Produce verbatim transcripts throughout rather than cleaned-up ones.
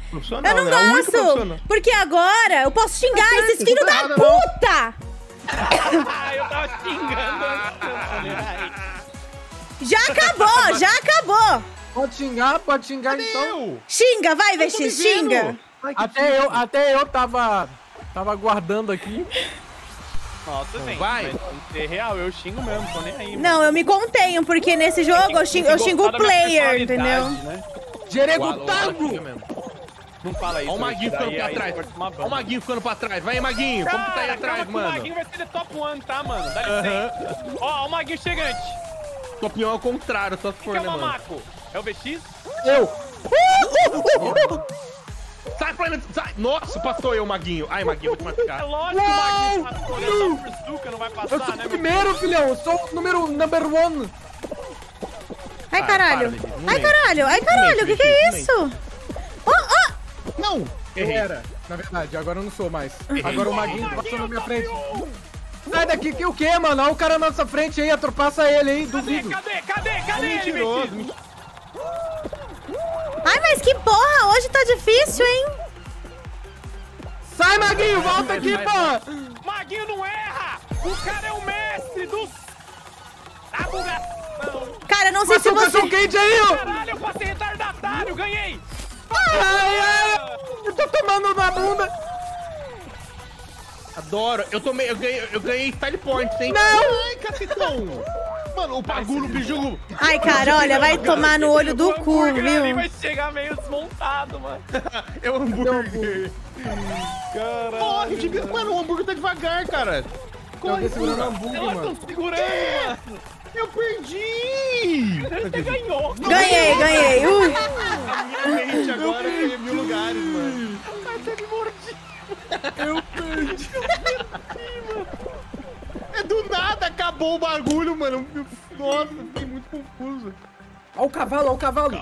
Profissional, Eu não né? gosto, porque agora eu posso xingar Tá esses certo, filhos tá da errado, puta! Ah, eu tava xingando. Já acabou, já acabou! Pode xingar, pode xingar Cadê então. eu? Xinga, vai, Eu tô V X, me xinga! vendo. Ai, que Até eu, até eu tava, tava guardando aqui. Nossa, gente. vai. Mas tem que ser real, eu xingo mesmo, tô nem aí. Não, eu me contenho, porque nesse jogo eu xingo, eu xingo o player, entendeu? Né? Jerego Tango! Não fala isso. Olha o Maguinho ficando pra aí, trás. aí, Olha o Maguinho ficando pra trás. Vai aí, Maguinho. Como que tá aí atrás, O mano? Maguinho vai ser de top one, tá, mano? Dá licença. Ó, ó o Maguinho chegante. Tua opinião é o contrário, só se Quem for, é né, o mano? Mamaco? É o V X? Eu! Sai, Planet, sai. Nossa, passou eu, Maguinho. Ai, Maguinho, vou te É machucar. lógico que o Maguinho tá olhando só por suca, não vai passar, Eu sou né, o meu primeiro, filhão! Eu sou o número number one! Ai, Ah, caralho! para, Vivi, não Ai, mente. caralho! Ai, Não caralho! O mente, que que é Vivi, isso? Oh, oh! Não! Eu Errei. era, na verdade, agora eu não sou mais. Errei. Agora o Maguinho passou na minha frente. Sai daqui, que o quê, mano? Olha o cara na nossa frente aí, atropassa ele aí, Cadê, duvido. cadê, cadê, cadê ele, Mentiroso. V X? Ai, mas que porra! Hoje tá difícil, hein? Sai, Maguinho, volta aqui, vai, pô! Maguinho não erra! O cara é o mestre dos... Da bugação! Cara, não sei Passa se o cachorro você... quente aí, ó! Caralho, eu passei retardatário, ganhei! Ai, ai, eu tô tomando na bunda! Adoro. Eu tomei, eu ganhei, eu ganhei style points, hein? Não! Ai, cacetão. Mano, o bagulho, o bicho... Ai, cara, olha, vai tomar no olho do O cu, hambúrguer ali viu? vai chegar meio desmontado, mano. É o hambúrguer. Caralho. Corre, Tibi. Mano, o hambúrguer tá devagar, cara. Corre, Alguém segurando o porra. hambúrguer, Elas mano. estão segurando, mano. Eu perdi. Você ganhou. Ganhei, ganhei. Ui. A minha mente agora foi em mil lugares, mano. Mas você me mordi. Eu perdi. É do nada, acabou o bagulho, mano. Nossa, fiquei muito confuso. Olha o cavalo, olha o cavalo!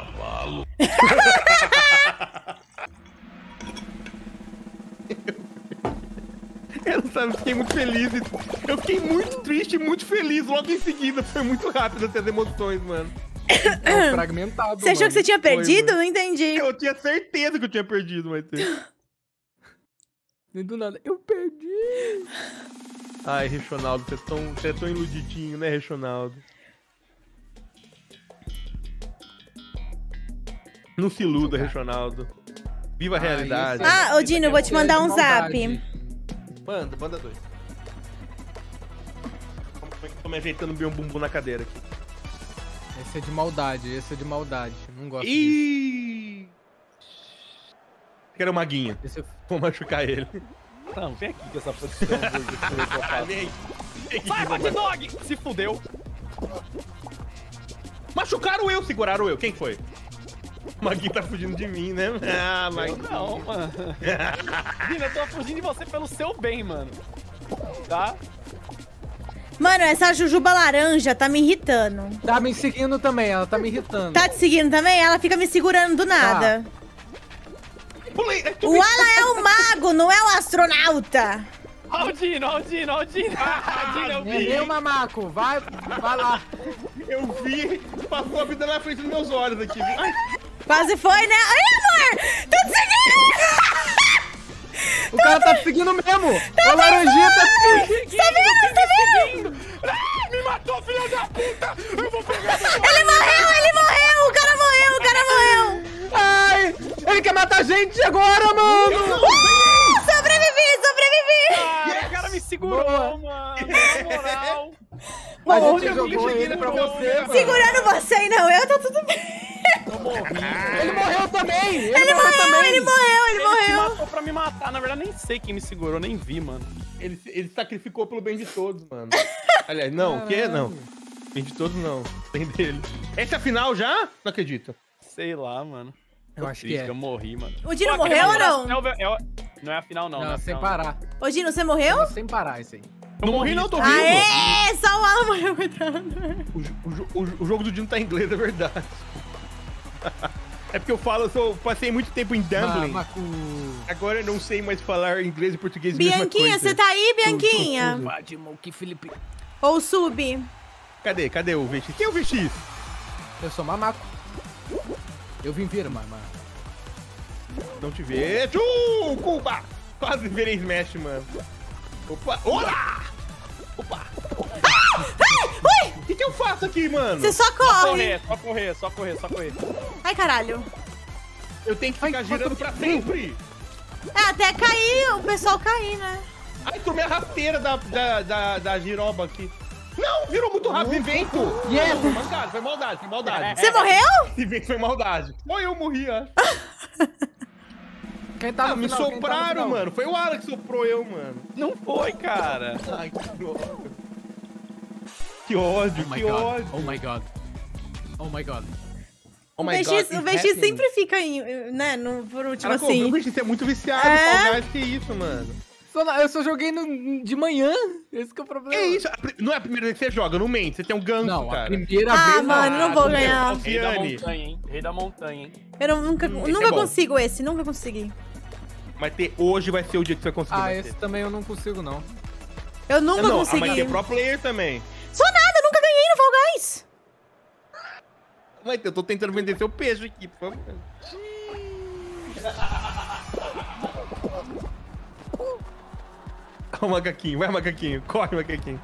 Eu não sabe, eu fiquei muito feliz. Eu fiquei muito triste e muito feliz logo em seguida. Foi muito rápido essas emoções, mano. É fragmentado, Você achou mano. que você tinha perdido? mano. Não entendi. Eu tinha certeza que eu tinha perdido, mas... E do nada, eu perdi! Ai, Rechonaldo, você é tão, você é tão iludidinho, né, Rechonaldo? Não se iluda, Rechonaldo. Viva a Ah, realidade. isso Ah, ô Dino, eu vou te mandar um zap. Manda, manda dois. Tô me ajeitando bem um bumbum na cadeira aqui. Esse é de maldade, esse é de maldade. Não gosto disso. Ih! Quero o Maguinho. Esse é... Vou machucar ele. Não, vem aqui com essa posição hambúrguer que eu faço. Vem. Sai, hot dog! Se fudeu. Machucaram eu, seguraram eu. Quem foi? O Maguinho tá fugindo de mim, né? Ah, Eu Maguinho. não, mano. Dino, eu tô fugindo de você pelo seu bem, mano. Tá? Mano, essa jujuba laranja tá me irritando. Tá me seguindo também, ela tá me irritando. Tá te seguindo também? Ela fica me segurando do nada. Pulei. O Alan é o mago, não é o astronauta. Ó o Dino, ó o Dino, ó o Dino. Ah, Dino, eu É vi. meu, mamaco, vai, vai lá. Eu vi, passou a vida na frente dos meus olhos aqui. Ai, Quase foi, né? Ai, amor! Tô te seguindo! O cara tá te seguindo mesmo. A laranjinha tá te seguindo. Tá vendo? Tá vendo? Ah, me matou, filha da puta! Eu vou pegar essa... Ele morreu, ele morreu! O cara morreu, o cara morreu! Ai, ele quer matar a gente agora, mano. Uh, sobrevivi, sobrevivi! Ah, o cara me segurou, Boa. mano. Na moral. A Bom, gente jogou ele pra você, mano. segurando você e não eu, tá tudo bem. Ele morreu também. Ele, Ele morreu, morreu, também. ele morreu, ele Ele se morreu. matou pra me matar. Na verdade, nem sei quem me segurou, nem vi, mano. ele, ele sacrificou pelo bem de todos, mano. Aliás, não, o quê? Não. Bem de todos, não. Bem dele. Essa é a final já? Não acredito. Sei lá, mano. Eu Tô acho que triste, é. Eu morri, mano. O Dino Pô, morreu ou aquele não? negócio é o- Não é a final, não. Não, não é a sem final, parar. Ô, Dino, você morreu? Sem parar isso aí. Não morri, não, tô vivo. Aê, só o Alan morreu, coitado. O, jo- o jo- o jo- o jogo do Dino tá em inglês, é verdade. É porque eu falo, eu sou, passei muito tempo em Dublin. Mamaco. Agora eu não sei mais falar inglês e português. a mesma Bianquinha, coisa. você tá aí, Bianquinha? Vadimo, que Felipe. Ou sub? Cadê? Cadê o V X? Quem é o V X? Eu sou mamaco. Eu vim vir, mamaco. Não te vejo. Uh, Cuba! Quase virei Smash, mano. Opa! Olá! Opa! Ah! Ui! O que, que eu faço aqui, mano? Você só Só corre. correr, só correr, só correr, só correr. Ai, caralho. Eu tenho que ficar Ai, girando pra sempre. É, até cair, o pessoal cair, né? Ai, tomei a rasteira da, da, da, da giroba aqui. Não, virou muito rápido esse vento. Yes. Foi maldade, foi maldade, foi maldade. Você morreu? Esse vento foi maldade. Ou eu morri, acho. Quem tá Ah, no me final? Quem tá no sopraram, final? mano. Foi o Alan que soprou eu, mano. Não foi, cara. Ai, que ódio. Que ódio, Oh my que god. ódio. Oh my god. Oh my god. Oh O my V X, God, o it's V X happening. sempre fica em, né, no, por último, Caraca, assim. o V X é muito viciado, É? Fall Guys, que isso, mano. Só na- Eu só joguei no- de manhã. Esse que é o problema. Que isso? A pri- Não é a primeira vez que você joga, não mente. Você tem um ganso, Não, a cara. primeira Ah, vez. mano, não vou como é? ganhar. Rei da Alciane. montanha, hein? Rei da montanha, hein? Eu não- nunca, Hum, esse nunca é bom. consigo esse, nunca consegui. Mas ter, hoje vai ser o dia que você vai conseguir. Ah, vai esse ter. também eu não consigo, não. Eu nunca não, ah, consegui. mas tem pro player também. Só nada, nunca ganhei no Fall Guys. Mas eu tô tentando vender seu peixe aqui, por favor. Olha o macaquinho, vai macaquinho, corre macaquinho.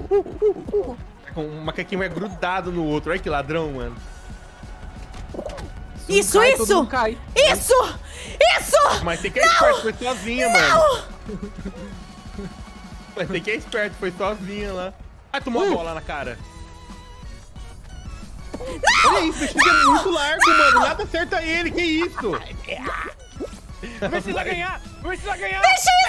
O macaquinho vai grudado no outro, olha que ladrão, mano. Se um Isso, cai, todo isso! mundo cai. Isso! Isso! Mas tem que é esperto, foi sozinha, mano. Mas tem que é esperto, foi sozinha lá. Ai, tomou uma bola na cara. Olha isso, esse é muito largo, mano. Nada acerta ele, que isso? Vê se vai ganhar! Vê se vai ganhar!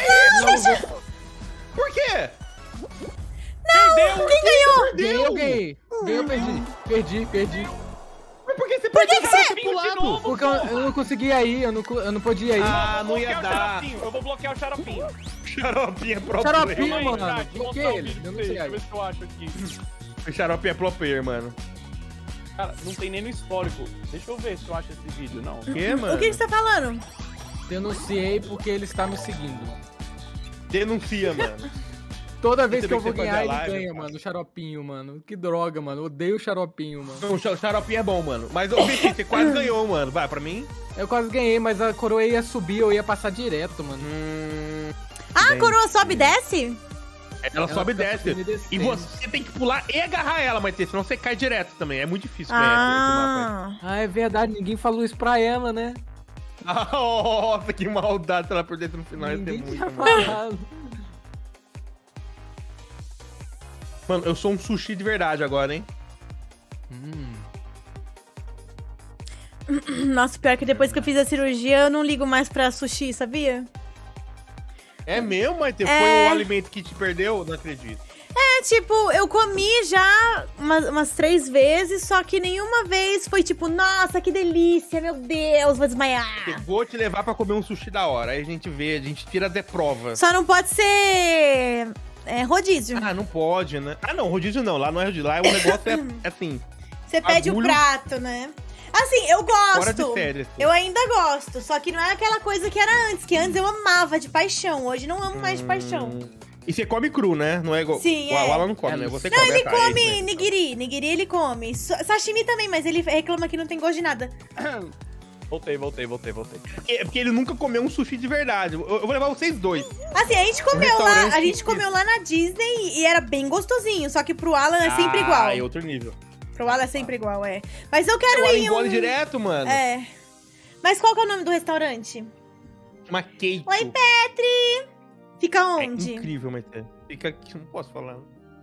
Por quê? Perdeu! Quem ganhou? Ganhei, eu ganhei. Ganhei, eu perdi. Perdi, perdi. Mas por que você Por que perdeu? que você- Você pro lado? Porque eu, eu não conseguia ir, eu não, co- eu não podia ir. Ah, não ia Bloquear o dar. xaropinho, eu vou bloquear o xaropinho. Xaropinha pro Xaropinho, player. Calma aí, mano, chat, vou bloqueei mostrar o ele, vídeo eu pra não vocês, sei Deixa eu aí. ver se eu acho aqui. O Xaropinha é pro player, mano. Cara, não tem nem no histórico. Deixa eu ver se eu acho esse vídeo, não. O quê, mano? O que, que você tá falando? Denunciei porque ele está me seguindo. Denuncia, mano. Toda vez Você que eu vê vou que você ganhar, fazia ele live, ganha, cara. mano. O xaropinho, mano. Que droga, mano. Odeio o xaropinho, mano. Não, o xa- xaropinho é bom, mano. Mas o Vicky, você quase ganhou, mano. Vai, pra mim. Eu quase ganhei, mas a coroa ia subir, eu ia passar direto, mano. Hum, Ah, a Bem. coroa sobe e desce? ela, sobe e fica desce. subindo e descendo. E você tem que pular e agarrar ela, mas senão você cai direto também. É muito difícil ganhar esse mapa. Ah. Ah, é verdade. Ninguém falou isso pra ela, né? Nossa, que maldade se ela perdesse no final. Ia ter Ninguém muito, tinha mano. falado. Mano, eu sou um sushi de verdade agora, hein? Hum. Nossa, pior que depois que eu fiz a cirurgia, eu não ligo mais pra sushi, sabia? É mesmo, mas foi É. o alimento que te perdeu? Não acredito. É, tipo, eu comi já umas, umas três vezes, só que nenhuma vez foi tipo, nossa, que delícia, meu Deus, vou desmaiar. Eu vou te levar pra comer um sushi da hora. Aí a gente vê, a gente tira de prova. Só não pode ser é, rodízio. Ah, não pode, né? Ah, não, rodízio não. Lá não é rodízio. Lá o negócio é, é assim. Você pede o bagulho- prato, né? Assim, eu Fora de gosto. série, assim. Eu ainda gosto, só que não é aquela coisa que era antes, que antes eu amava de paixão, hoje não amo mais de paixão. Hum. E você come cru, né? Não é igual. Sim, o, é. o Alan não come, É, né? Você Não, come. ele é, tá, é isso come mesmo. nigiri, nigiri ele come. Sa- Sashimi também, mas ele reclama que não tem gosto de nada. Voltei, voltei, voltei, voltei. Porque, porque ele nunca comeu um sushi de verdade. Eu, eu vou levar vocês dois. Assim, a gente comeu lá, restaurante a gente que- comeu lá na Disney e era bem gostosinho, só que pro Alan é sempre ah, igual. é outro nível. Pro Alan é sempre igual, é. Mas eu O quero Alan ir engole um... direto, mano. É. Mas qual que é o nome do restaurante? Uma cake. Oi, Petri! Fica É onde? incrível, mas é. Fica aqui, não posso falar.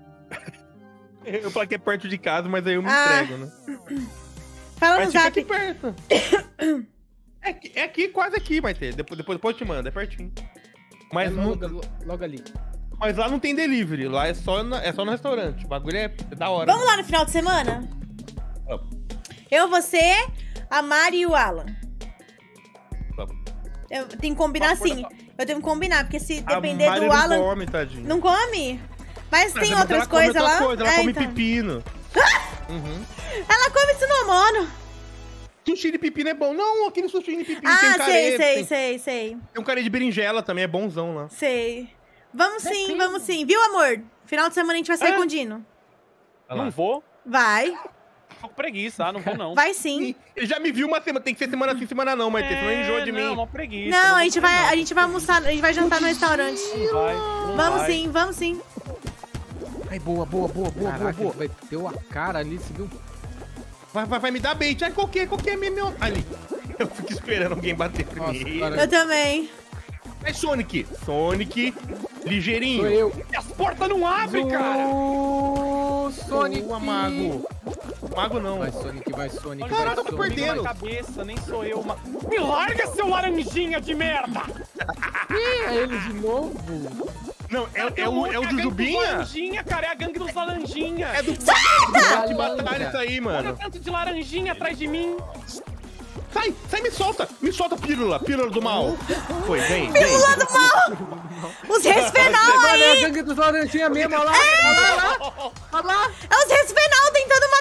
Eu falei que é perto de casa, mas aí eu me Ah. entrego, né? Fala Mas no fica zap. aqui perto. É aqui, é aqui, quase aqui, vai ter. Depois, depois, depois eu te mando, é pertinho. Mas, É não- logo, logo ali. mas lá não tem delivery, lá é só, na- é só no restaurante. O bagulho é, é da hora. Vamos lá no final de semana? Vamos. Eu, você, a Mari e o Alan. Vamos. Eu tenho que combinar Vamos, assim. Eu tenho que combinar, porque se A depender Mari do não Alan. come, tadinho. Não come? Mas tem Mas outras ela come coisas outras lá. coisas, ela É, come então. pepino. Uhum. Ela come Sunomono. Sushi de pepino é bom. Não, aquele sushi de pepino tem Ah, sei, carê, sei, tem, sei, sei. tem um carê de berinjela também, é bonzão lá. Sei. Vamos sim, vamos sim. Viu, amor? Final de semana a gente vai sair Ah. com o Dino. Olha lá. Não vou. Vai. tô com preguiça, ah, não vou não. Vai sim. Ele já me viu uma semana, tem que ser semana sim, semana não, mas senão ele enjoa de não, mim. uma preguiça. Não, a vou gente comer, vai, não. a gente vai almoçar, a gente vai jantar no restaurante. Não vai, não Vamos vai. sim, vamos sim. Ai, boa, boa, boa, boa, Caraca, boa, boa. Vai ter a cara ali, você viu? Vai, vai, vai me dar bait. Ai, qualquer, qualquer meu... Ali. Eu fico esperando alguém bater Nossa, primeiro. cara. Eu também. É Sonic. Sonic, ligeirinho. Sou eu. E as portas não abrem, cara. O Sonic. Boa, mago. Mago não. Vai, Sonic, vai, Sonic, Caraca, vai, eu tô Sonic. perdendo. Na cabeça, nem sou eu. Ma... Me larga, seu laranjinha de merda. É ele de novo? Não, é, é, Tem o, outro é o que a gangue dos Jujubinha? laranjinha, cara, é a gangue dos laranjinha. É do... Sai de batalha isso aí, Olha mano. tanto de laranjinha atrás de mim. Sai, sai, me solta. Me solta, pílula, pílula do mal. Foi, vem, vem. Pílula do mal! Os resfenal Mano, é a aí! gangue dos laranjinha mesmo, olha lá. Olha lá, olha lá. Olha lá. É os resfenal tentando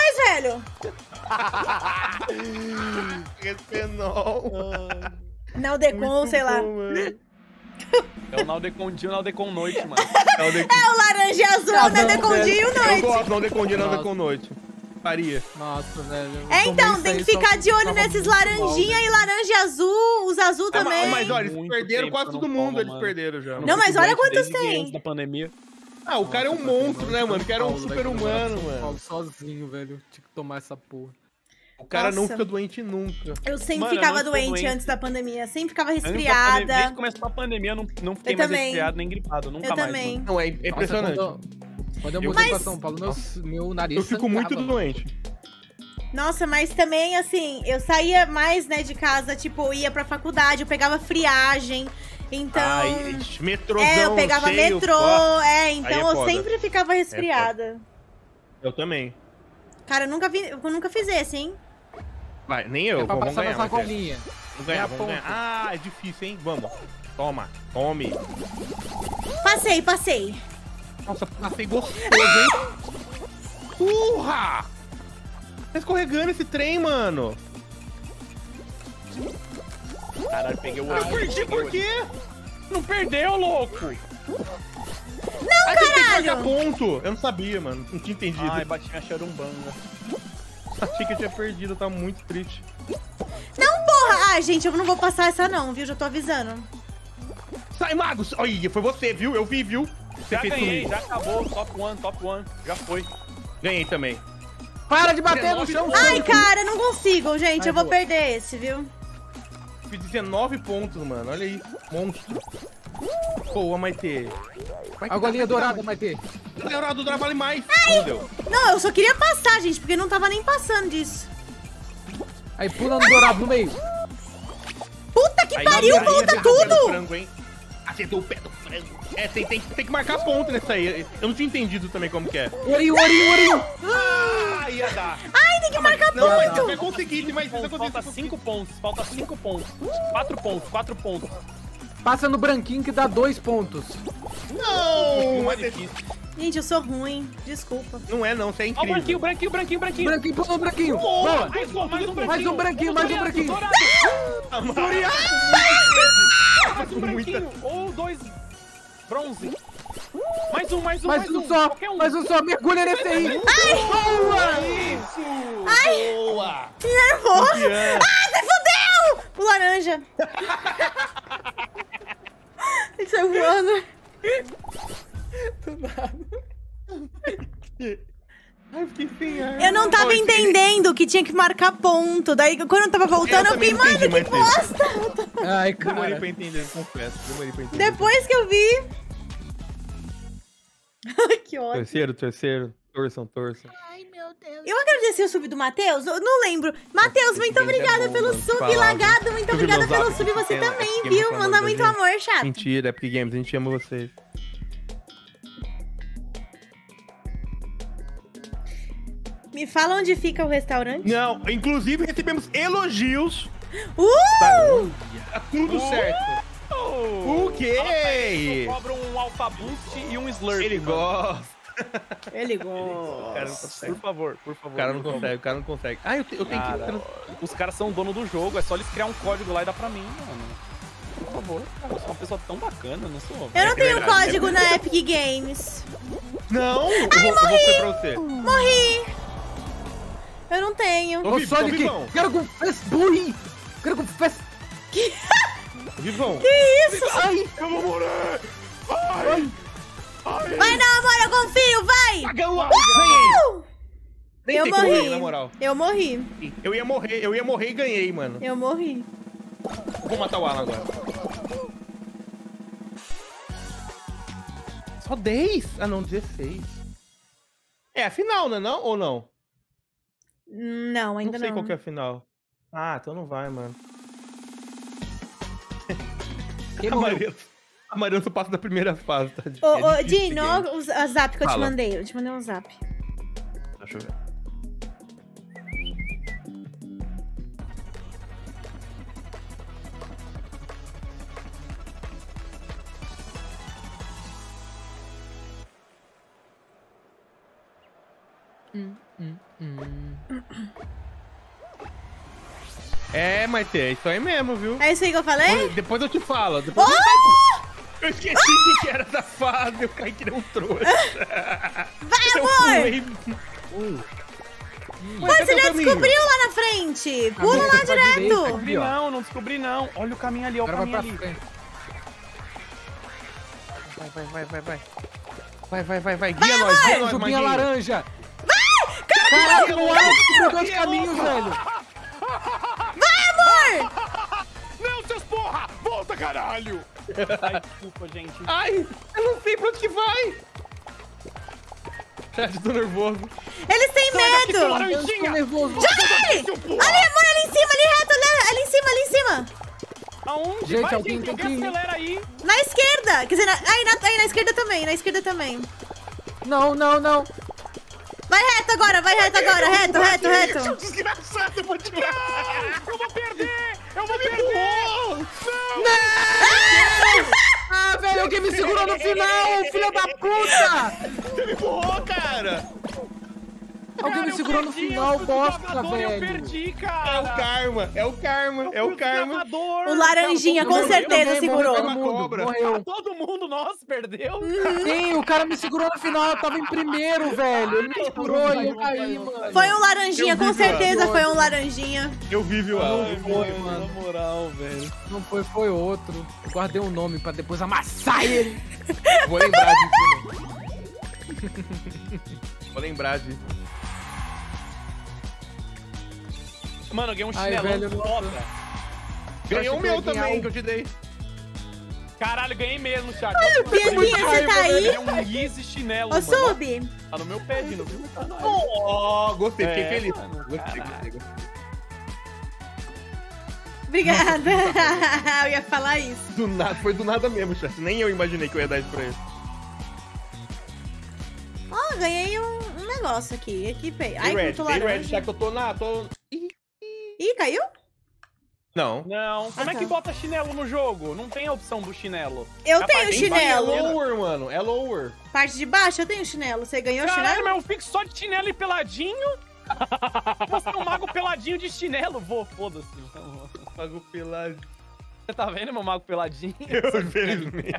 matar nós, velho! Respenol. Não, Decon, sei lá. É o Naldecondinho, o Naldecon noite, mano. É o de... É o laranja azul, é o Nedecondinho Eu noite. gosto, não decondinha, não Nossa. decon noite. Faria. Nossa, velho. eu É, tomei então, isso tem aí que ficar só- de olho tava nesses muito mal, laranjinha velho. e laranja azul, os azul Ah, também. mas olha, eles Muito perderam tempo quase que eu todo não mundo, como, eles mano. perderam já. Não, mas olha quantos Desde tem. antes da pandemia. Ah, o cara é um Nossa, monstro, São né, mano? O cara é um Paulo, velho, super-humano, São Paulo mano. sozinho, velho. Tinha que tomar essa porra. O cara não Nossa. fica doente nunca. Eu sempre Mano, eu ficava não sou doente, doente. antes da pandemia. Sempre ficava Antes da pandemia- resfriada. Desde que começou a pandemia, eu não, não fiquei Eu mais também. resfriado nem gripado, nunca Eu mais. também. Mano. Não, é é impressionante. Nossa, quando, quando eu Eu- mudei Mas- pra São Paulo, meu, meu nariz Eu fico muito sangrava, doente. Nossa, mas também, assim, eu saía mais, né, de casa, tipo, ia pra faculdade, eu pegava friagem. Então. Ai, metrôzão é, eu pegava cheio, metrô, ó. é, então Aí é eu foda. sempre ficava resfriada. Eu também. Cara, eu nunca, vi, eu nunca fiz esse, hein? Vai, nem eu, É pra vamos passar ganhar. na Mas é. sacolinha. Vamos ganhar, É a vamos ganhar. Ah, é difícil, hein? Vamos. Toma, tome. Passei, passei. Nossa, passei gostoso, hein? Urra! Tá escorregando esse trem, mano. Caralho, peguei o Eu olho. perdi por quê? Não perdeu, louco! Não, Ai, tem que marcar caralho! ponto. Eu não sabia, mano. Não tinha entendido. Ai, bati minha charumbanga. Achei que eu tinha perdido, eu tava muito triste. Não, porra! Ah, gente, eu não vou passar essa não, viu? Já tô avisando. Sai, Magos! Olha, foi você, viu? Eu vi, viu? Você Já fez ganhei, comigo. já acabou. Top one, top one. Já foi. Ganhei também. Para de bater no chão, Ai, Sonic. cara, não consigo, gente. Ai, eu vou boa. perder esse, viu? Fiz dezenove pontos, mano. Olha aí. Monstro. Boa, Maitê. Vai que A golinha dá, vai dourada, que vai ter. dá. A dourada do vale mais. Não deu. Não, eu só queria passar, gente, porque não tava nem passando disso. Aí pula no dourado no meio. Puta que Aí, pariu, aí, volta acertou o pé do tudo! frango, hein? Acertou o pé do frango. É, tem, tem, tem que marcar ponto nessa aí. Eu não tinha entendido também como que é. Orinho, orinho, orinho. Ah, ia dar. Ai, tem que marcar Não, mas ponto! você vai conseguir, tem mais você vai conseguir. Falta cinco pontos, falta cinco pontos. Quatro pontos, quatro pontos. Passa no branquinho que dá dois pontos. Não, Mais mas é- difícil. Gente, eu sou ruim. Desculpa. não é não, você é Ó o incrível. branquinho, branquinho, branquinho, branquinho. Branquinho, pulou o branquinho. Boa. Mais um, mais um branquinho. Mais um branquinho, mais um Dourado, branquinho. dourado. Mais um branquinho. Ou dois bronze. Mais um, mais um, Mais um só, Qualquer um. mais um só. Mergulha nesse aí. Boa! Que nervoso! Campeã. Ah, você fodeu! O laranja. Ele saiu voando. Ai, fiquei sem ar. Eu não tava Oi, entendendo que tinha que marcar ponto. Daí, quando eu tava voltando, eu, também fiquei, não mano, entendi, que mas bosta! Ai, Demorei cara. pra entender, confesso. Demorei pra entender. Depois que eu vi... Que ódio. Terceiro, terceiro. Torçam, torçam. Eu agradeci o sub do Matheus? Eu não lembro. Matheus, muito game é obrigada bom, pelo mano, sub, falava. lagado. Muito Tu viu obrigada meu pelo zap sub. que Você tem lá? também, Epic Games viu? falando Manda da muito gente. amor, chato. Mentira, Epic Games, a gente ama vocês. Me fala onde fica o restaurante. Não, inclusive recebemos elogios. Uh! Tá tudo certo. Oh. O quê? Cobra um Alpha Boost e um Slurp. Ele mano. gosta. Ele O cara não Por consegue. favor, por favor. O cara não por favor. consegue, o cara não consegue. Ah, eu, te- eu tenho Cara, que... os caras são dono do jogo, é só eles criar um código lá e dar pra mim, mano. Por favor, cara, eu sou uma pessoa tão bacana, eu não sou. Eu não É tenho verdade, código na Epic Games. Não, eu vou, eu vou ser pra você. Morri. Eu não tenho. Ô, Ô, Vivi, ô, Sonic, Vivão. quero confess, bui! Quero confess... Vivão. Que isso? Ai, Eu vou morrer! ai, Vai não, amor, eu confio, vai! Ganhei. Nem Eu sei que eu morri. ganhei, na moral. Eu morri. Eu ia morrer, eu ia morrer e ganhei, mano. Eu morri. Vou matar o Alan agora. Só dez? Ah, não, dezesseis. É a final, né? Não? Ou não? Não, ainda não sei não. qual que é a final. Ah, então não vai, mano. Quem A morreu? Mariana, a Mariana só passa da primeira fase, tá? Ô, É ô, difícil Dino, esse olha game. o o zap que eu te Fala. mandei. Eu te mandei um zap. Deixa eu ver. Hum, hum, hum. É, Maite, é isso aí mesmo, viu? É isso aí que eu falei? Depois eu te falo. Depois eu, Oh! eu esqueci o que era da fase. Eu caí que nem um trouxa. Vai, Eu amor! pulei. Pô, você já descobriu lá na frente. Pula lá Caminho pra direita, direto. aqui, Descobri ó. não, não descobri não. Olha o caminho ali, olha o Agora vai caminho pra ali. frente. Vai, vai, vai, vai, vai. Vai, vai, vai, vai. Guia nós, guia nós, Chupinha Maguinho. laranja. Caraca, no ar descobriu dois caminhos, velho. Não, seus porra! Volta, caralho! Ai, desculpa, gente. Ai, eu não sei pra onde que vai. Chat, tô nervoso. Eles têm Sai daqui, seu medo. laranjinha! Eu tô nervoso. Ai! Seu porra! Ali, amor, ali em cima, ali reto, ali, ali em cima, ali em cima. Aonde? Gente, Vai, alguém gente, tem alguém que- acelera aí. Na esquerda. Quer dizer, na, aí, na, aí na esquerda também, na esquerda também. Não, não, não. Vai reto agora, vai reto agora, reto, reto, reto. Desgraçado, eu vou tirar. Eu vou perder! Eu vou perder! Ah, velho, alguém me segurou no final, filho da puta! Você me empurrou, cara. Alguém Cara, me eu segurou no perdi, final, eu fui bosta, gravador e Eu velho. perdi, É cara! o karma, é o karma, Eu é o fui karma. gravador. O laranjinha, com Cara, todo mundo certeza, morreu. segurou. Todo Uma mundo, cobra. Ah, morreu. todo mundo, nossa, perdeu? Sim, o cara me segurou no final, eu tava em primeiro, velho. Ele me segurou e eu caí, mano. Foi um laranjinha, Eu com vi, certeza mano. foi um laranjinha. Eu vivi o Não Alan. foi, mano. Na moral, velho. Não foi, foi outro. Eu guardei o nome pra depois amassar ele. Vou lembrar disso. né? Vou lembrar disso. Mano, eu ganhei um Ai, chinelão velho, eu não- foda. Ganhou o achei que eu meu ia ganhar também, um- que eu te dei. Caralho, ganhei mesmo, chat. Bianinha, você tá aí? É um Yeezy chinelo, Ô, mano. Sub. Tá no meu pé, Dino, viu? Oh, gostei, fiquei É, feliz. mano, Gostei, caralho. gostei, gostei. Obrigada. Eu ia falar isso. Do nada, foi do nada mesmo, chat. Nem eu imaginei que eu ia dar isso pra ele. Ó, ganhei um, um negócio aqui. Equipei. Ai, Tem red, muito tem red, laranja. já que eu tô na... Tô... Ih, caiu? Não. Não, como Ah, é que tá. bota chinelo no jogo? Não tem a opção do chinelo. Eu É a tenho parte de É chinelo. baixo. lower, mano, é lower. Parte de baixo eu tenho chinelo. Você ganhou Caralho, chinelo? mas eu fico só de chinelo e peladinho? Você é um mago peladinho de chinelo? Vou, foda-se. Pago pela... Você tá vendo meu mago peladinho? Eu, infelizmente.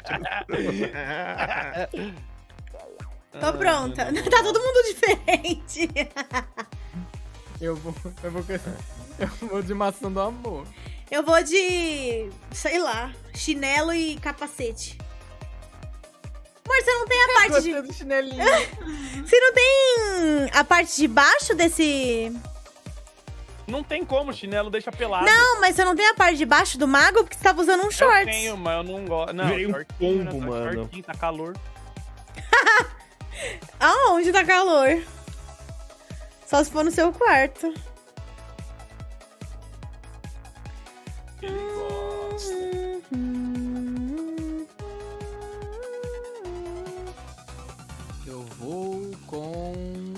Tô pronta. Tá todo mundo diferente. Eu vou, eu vou, eu vou de maçã do amor. Eu vou de, sei lá, chinelo e capacete. Amor, você não tem a parte de... Gostei do chinelinho. Você não tem a parte de baixo desse... Não tem como, chinelo deixa pelado. Não, mas você não tem a parte de baixo do mago porque você tava usando um Eu shorts. tenho, mas eu não gosto. Não, Veio um shortinho, pombo, né? mano. Shortinho, tá calor. Aonde tá calor? Só se for no seu quarto. Eu vou com...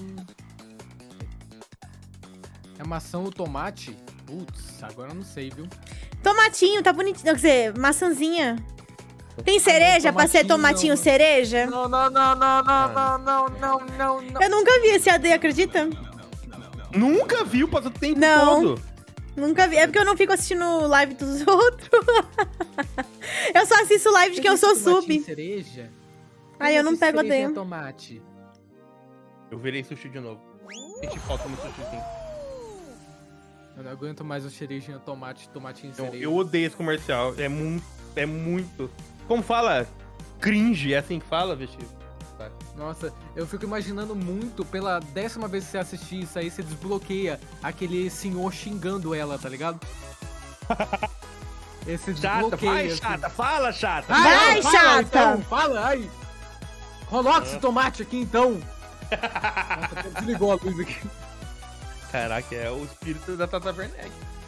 É maçã ou tomate? Putz, agora eu não sei, viu? Tomatinho, tá bonitinho. Quer dizer, maçãzinha. Tem cereja pra ser tomatinho tomatinho não. cereja? Não, não, não, não, não, não, não, não, não, não. Eu nunca vi esse A D, acredita? Nunca viu, passou o tempo Não. todo. Nunca vi. É porque eu não fico assistindo live dos outros. Eu só assisto live de que eu sou Tomatinho sub. cereja? Aí eu não Esse pego a cereja D. é tomate. Eu virei sushi de novo. Senti falta no sushi, sim. Eu não aguento mais o cerejinha, tomate, tomatinho Eu, cereja. eu odeio esse comercial. É muito. É muito. Como fala? Cringe, é assim que fala, vestido. Nossa, eu fico imaginando muito, pela décima vez que você assistir isso aí, você desbloqueia aquele senhor xingando ela, tá ligado? Esse Chata, desbloqueia. vai, assim. chata, fala, chata. Ai, Vai, ai, fala, chata! Então, fala, ai! Coloca esse tomate aqui, então! Nossa, até desligou a luz aqui. Caraca, é o espírito da Tata Werneck.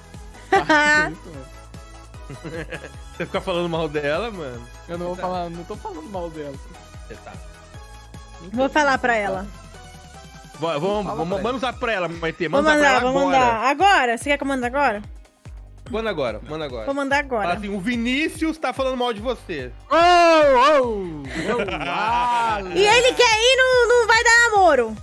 Você fica falando mal dela, mano. Eu não vou falar, não tô falando mal dela. Você tá. Vou falar pra ela. Vamos, vamos, Fala vamos, pra manda usar pra ela, Maitê. Vou Manda pra mandar, ela vou agora. mandar. Agora? Você quer que eu mande agora? Manda agora, manda agora. Vou mandar Fala agora. assim, o Vinícius tá falando mal de você. Oh, oh, oh, ah, E ele quer ir, não, não vai dar namoro.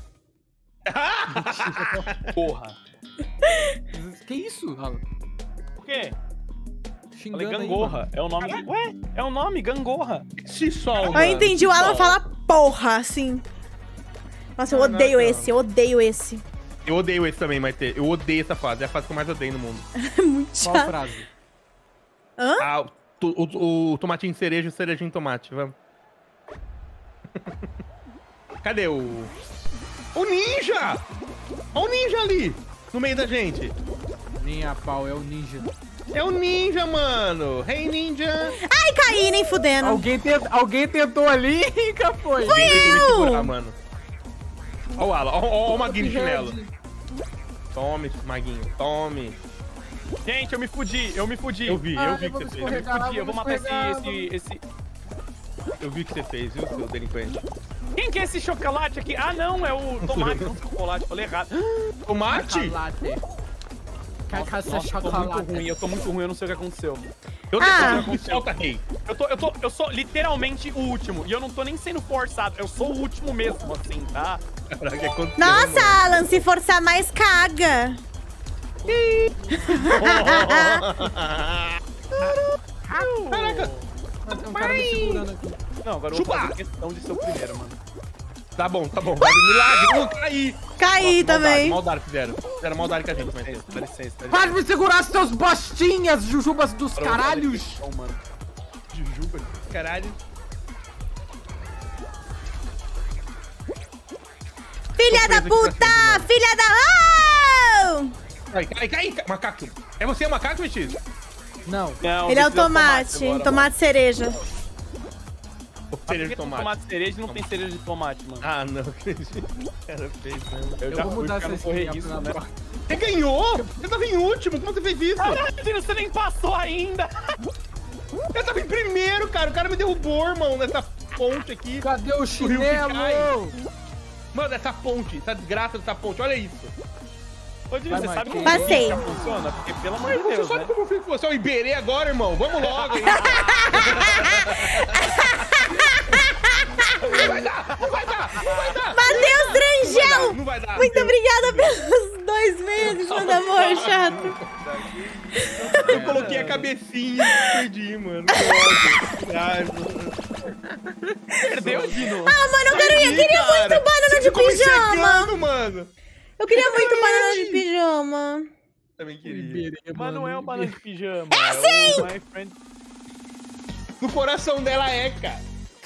Porra. Que isso, Alan? Por quê? Xingando Falei aí, gangorra. É o nome. Ué, é o nome, gangorra. Se sol, Eu entendi, o Alan fala porra, assim. Nossa, eu Caraca. odeio esse, eu odeio esse. Eu odeio esse também, Maitê. Eu odeio essa fase. É a fase que eu mais odeio no mundo. É muito Qual chato. frase? Hã? Ah, o, o, o tomatinho cereja e o cerejinho tomate. Vamos. Cadê o... O ninja! Olha o ninja ali! No meio da gente. Nem a pau, é o ninja. É o ninja, mano! Hey, ninja! Ai, caí, nem fudendo. Alguém, tent, alguém tentou ali e nunca foi. Ninguém tentou me eu! segurar, mano. Ó o Alan, ó, ó, ó o Maguinho de chinelo. Tome, Maguinho, tome. Gente, eu me fudi, eu me fudi. Eu vi, Ah, eu vi eu que vou você Eu me fez. escorregar. fudi, eu vou vamos matar esse, escorregar, esse, esse... Eu vi que você fez, viu, seu delinquente? Quem que é esse chocolate aqui? Ah, não, é o tomate com chocolate. Falei errado. Tomate? Chocolate. Cacaça Nossa, eu tô muito chocolate. ruim, eu tô muito ruim, eu não sei o que aconteceu. Eu Ah. tenho que falta rei. Eu tô, eu tô, eu sou literalmente o último. E eu não tô nem sendo forçado. Eu sou o último mesmo, assim, tá? Caraca, o que aconteceu, Nossa, mano? Alan, se forçar mais, caga. Caraca, Tem um cara me segurando aqui. Não, agora eu vou Chupa! fazer questão de ser o primeiro, mano. tá bom, tá bom. Vai, milagre, uh, caí. Caí Nossa, também. Maldade, maldade fizeram. Fizeram maldade com a gente, mas... Dá licença, dá licença. Dá Para de me segurar, seus bostinhas, jujubas dos licença. caralhos. Então, mano. Jujuba, caralho. Filha da preso aqui pra puta! sempre, mano. Filha da... Oh! Cai, cai, cai, cai, macaco. É você, macaco, Metido? Não. Não, Ele é o precisa tomate, agora, tomate cereja. Ou Por cereja que de tem tomate? tomate cereja e não tem cereja de tomate, mano? Ah, não, acredito. O cara fez, né? Eu, Eu já vou fui mudar pra não essa correr skin isso, na né? próxima. Você ganhou! Você tava em último, como você fez isso? Caralho, você nem passou ainda! Eu tava em primeiro, cara. O cara me derrubou, irmão, nessa ponte aqui. Cadê o rio que chinelo? cai. Mano, essa ponte, essa desgraça dessa ponte, olha isso. Ô, Dini, Vai, você sabe Marquinhos. como Passei. isso funciona? Porque, pelo amor de Você Deus, sabe né? como eu fiz com você? É o Iberê agora, irmão. Vamos logo. hein? Não vai dar, não vai dar, não vai dar. Matheus Drangel! Não vai dar. Muito obrigada pelos dois meses, meu amor, chato. Eu coloquei a cabecinha e perdi, mano. Que ódio. Ai, mano. Perdeu, Dino? Ah, mano, eu, quero, eu queria Cara, muito banana você de ficou me pijama. secando, mano. Eu queria muito banana de pijama. Também queria. Iberê, Mas não é o mano. banana de pijama. É sim! O My Friend... No coração dela é, cara.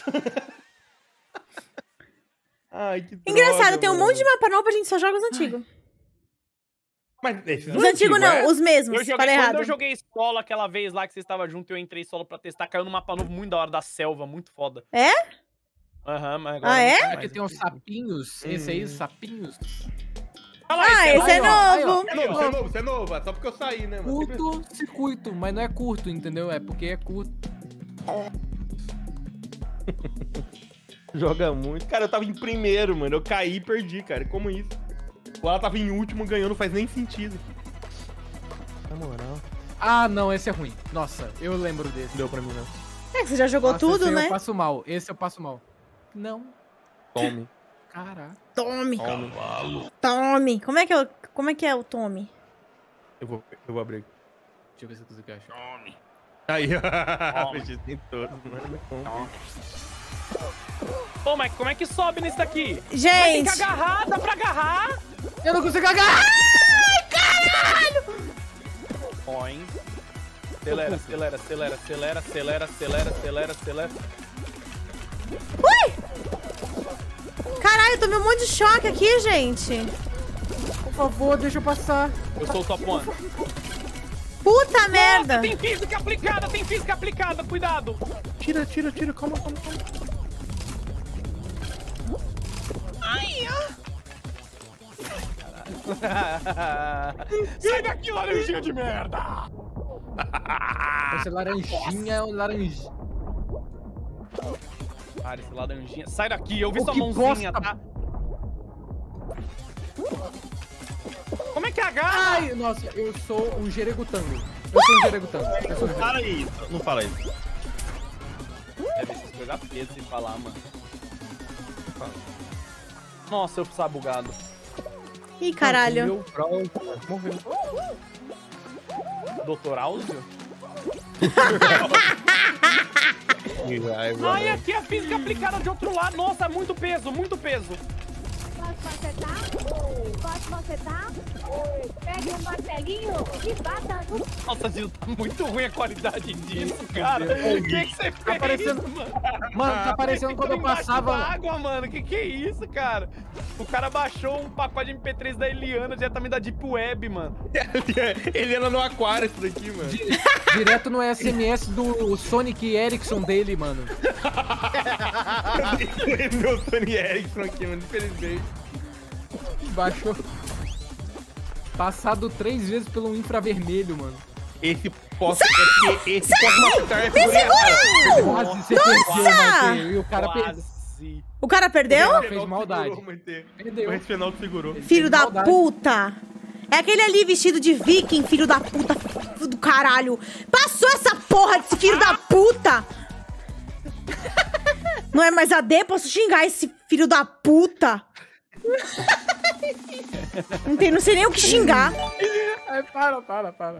Ai, que droga, Engraçado, tem um mano. monte de mapa novo, a gente só joga os antigos. Mas esses Os antigos não, é? os mesmos, Eu joguei, falei quando errado. eu joguei solo aquela vez lá que vocês estavam junto, eu entrei solo pra testar, caiu num mapa novo muito da hora da selva, muito foda. É? Aham, mas agora Ah, não é? tá É mais. que tem uns sapinhos. Esse aí, sapinhos. Olha lá, Ah, esse é aí, ó, aí, ó. novo. Você é novo, você é novo, você é novo. É só porque eu saí, né, mano? Sempre- Curto circuito, mas não é curto, entendeu? É porque é curto. Joga muito. Cara, eu tava em primeiro, mano. Eu caí e perdi, cara. Como isso? O Alan tava em último, ganhou, não faz nem sentido. Na moral. Ah, não, esse é ruim. Nossa, eu lembro desse. Não deu pra mim, não. É que você já jogou Nossa, tudo, esse aí né? eu passo mal. Esse eu passo mal. Não. Tome. Caraca. Tome. Tome. Tome. Como é que é o, como é, que é o Tome? Eu vou, eu vou abrir. Deixa eu ver se eu consigo achar. Aí, Tome. ó. Tem todos, mano. Tome. Pô, mas como é que sobe nesse daqui? Mas tem Gente, que agarrar, dá pra agarrar? Eu não consigo agarrar! ai, caralho! Põe. Acelera, acelera, acelera, acelera, acelera, acelera, acelera, acelera. Ui! Caralho, eu tomei um monte de choque aqui, gente. Por favor, deixa eu passar. Eu sou o top one. Puta merda. Nossa, tem física aplicada, tem física aplicada, cuidado. Tira, tira, tira, calma, calma, calma. Ai, ó. Sai daqui, laranjinha de merda! Esse laranjinha é um laranjinha. Cara, esse laranjinha. Sai daqui, eu vi Pô, sua que mãozinha, bosta. tá? Como é que é agarra? Ai, nossa, eu sou um jeregutango. Eu sou um jeregutango. Eu sou um jeregutango. Fala isso, não fala isso. Deve ser coisa feia sem falar, mano. Nossa, eu precisava bugado. Ih, caralho. Meu brau morreu. doutor Áuzio? Que raiva, Ai, né? aqui a física aplicada de outro lado. Nossa, muito peso, muito peso. Posso acertar? Posso acertar? Pegue um martelinho e bata no... Nossa, Gil, tá muito ruim a qualidade disso, cara. O que que você fez, parecendo- mano? Mano, tá parecendo quando eu Embaixo passava. d'água, mano. Que que é isso, cara? O cara baixou um pacote de M P três da Eliana diretamente da Deep Web, mano. Ele anda no aquário isso daqui, mano. Direto no S M S do Sonic Ericsson dele, mano. Meu Tony Erickson aqui, mano, infelizmente. Baixou. Passado três vezes pelo infravermelho, mano. Esse posso. É porque esse posso matar é figurinha, cara. Quase você perdeu, Matheus. E o cara perdeu. Quase. O cara perdeu? Ela fez maldade. O Perdeu. Resfenol segurou. Filho da maldade. puta! É aquele ali vestido de viking, filho da puta do caralho. Passou essa porra desse filho da puta! Não é mais A D? Posso xingar esse filho da puta? Não, tem, não sei nem o que xingar. Ai, para, para, para.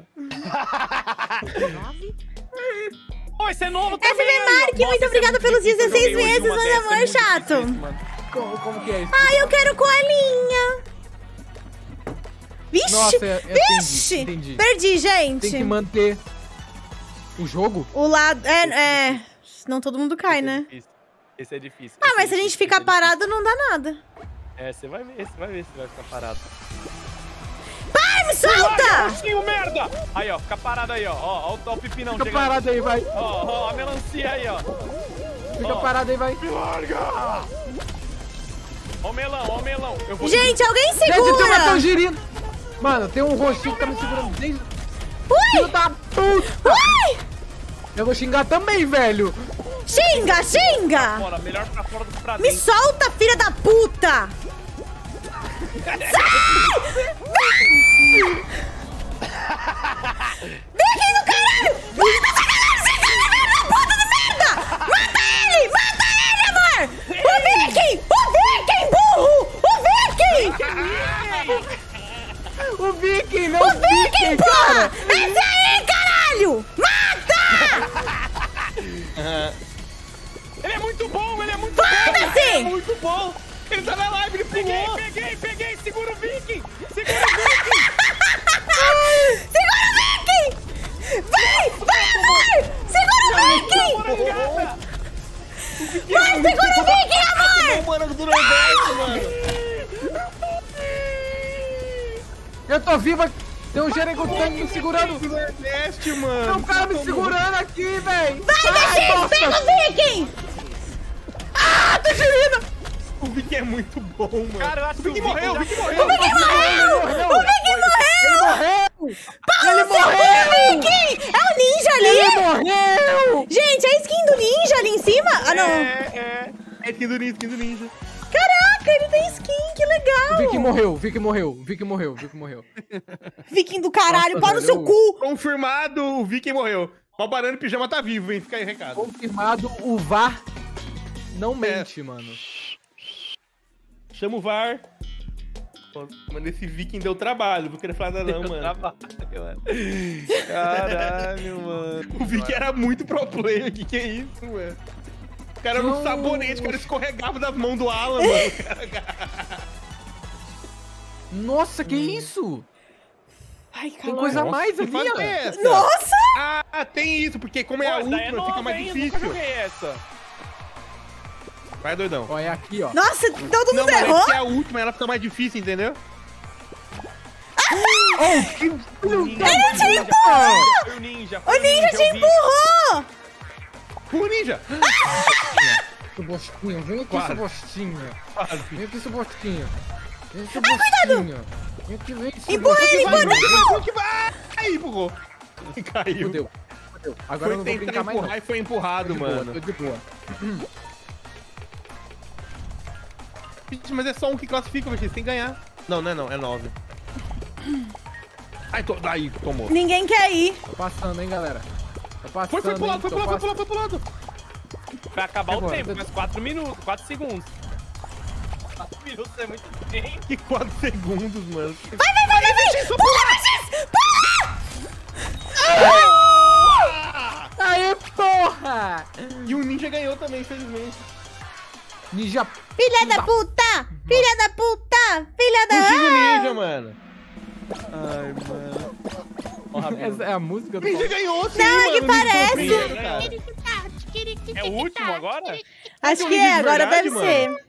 Ô, esse é novo F também, B aí, ó. Mark, Nossa, muito esse é obrigada pelos difícil, eu dezesseis joguei hoje meses, uma mas dessa, é amor, muito chato. difícil, mano. Como, como que é isso? Ai, eu quero coelhinha. Vixe, Nossa, eu vixe. entendi, entendi. Perdi, gente. Tem que manter o jogo? O lado... É, é... Não todo mundo cai, Esse é né? difícil. Esse é difícil. Ah, esse mas é se a gente difícil, ficar esse é difícil. parado, não dá nada. É, você vai ver, você vai ver se vai ficar parado. Ai, me Ai, solta! ursinho, merda! Aí, ó, fica parado aí, ó. Ó, ó, ó o pipinão Fica chegando. parado aí, vai. Ó, ó, a melancia aí, ó. Fica Ó. parado aí, vai. Me larga! Ó o melão, ó o melão. Eu vou... Gente, alguém Gente, tem uma segura! tangerina. Mano, tem um rostinho que tá me segurando desde... Ui! Filho da puta! Ui! Eu vou xingar também, velho. Xinga, xinga! Fora, melhor pra fora do que pra Me dentro. solta, filha da puta! Viking do caralho! Mata essa galera, esse cara, filho da puta de merda! Mata ele! Mata ele, amor! O Viking! O Viking, burro! O Viking! O Viking, não O Viking, porra! cara. Esse aí, caralho! Mata! Ele é muito bom, ele é muito bom! Foda-se! Ele é muito bom! Ele tá na live, ele peguei, peguei, peguei! Segura o Viking! Segura o Viking! Segura o Viking! Vai! Vai, amor! Segura o Viking! Morangada! Vai, segura o Viking, amor! Mano, do Nordeste, mano. Eu tô viva. Tem um jeregutango me segurando. Do Nordeste, Tem mano. um cara me segurando aqui, velho. Vai, D X! Pega o Viking! Ah, tangerina. O Viking é muito bom, mano. Cara, eu acho que o Viking Viking morreu, o já- Viking morreu. O Viking morreu! O Viking morreu! Ele morreu. Pau Ele no seu cu, morreu! Viking! É o ninja Ele ali! morreu. Gente, é a skin do ninja ali em cima? Ah, não. É, é. É skin do ninja, skin do ninja. Caraca, ele tem skin, que legal! O Viking morreu, o Viking morreu, o Viking morreu, o Viking morreu. Viking do caralho, Nossa, pau no velho, seu eu- cu! Confirmado, o Viking morreu. Malbarano e Pijama tá vivo, hein? Fica aí o recado. Confirmado, o V A R não mente, mano. Chama o V A R. Pô, mano, esse Viking deu trabalho. Não queria falar nada não, Deu mano. trabalho, mano. Caralho, mano. O Viking era muito pro player. O que que é isso, mano? O cara era um Não. sabonete, o cara escorregava das mãos do Alan, mano. Nossa, que isso? Ai, Tem calor. coisa a Nossa, mais que ali, fase ó. é essa? Nossa! Ah, tem isso, porque como é a Pô, essa daí última, nova, fica mais hein? Nunca difícil. joguei essa. Vai, doidão. Ó, é aqui, ó. Nossa, todo Não, mundo mas é errou? porque é a última, ela fica mais difícil, entendeu? O ninja, Ele te o ninja, empurrou! foi o ninja, O foi ninja te eu vi. empurrou! Pô, ninja! Seu bostinho, vem aqui, Quase. seu bostinho. Quase. Vem aqui, seu bostinho. Vem aqui, seu bostinho. Vem aqui, vem, seu Empurra ele, Vai, empurra! vai, que vai! Aí, empurrou. Caiu. Fudeu. Fudeu. Agora Foi eu não vou tentar brincar mais, não. empurrar e foi empurrado, Tô de boa, mano. tô de boa. Vixe, mas é só um que classifica, Vixe, você tem que ganhar. Não, não é não, é nove. Ai, to... Aí, tomou. Ninguém quer ir. Tô passando, hein, galera. Tô passando, Foi, foi pro hein, lado, foi tô pro lado, foi pro passando. lado, foi pro lado. Vai acabar o Agora, tempo, tô- mas quatro minutos, quatro segundos. quatro minutos é muito tempo. Que quatro segundos, mano. Vai, vai, vai, vai, vai! Pula, Vexis! Pula! Aê, porra! E o ninja ganhou também, infelizmente. Ninja... Filha da puta! Filha da puta! Filha da... Fugiu o Ah! ninja, mano. Ai, mano. Ó, Rabinho. Essa é a música O do... ninja ganhou sim, Não, é mano. que O ninja foi o parece. primeiro, cara. É o último agora? Acho Mas que eu é, vi de agora verdade, deve mano. ser.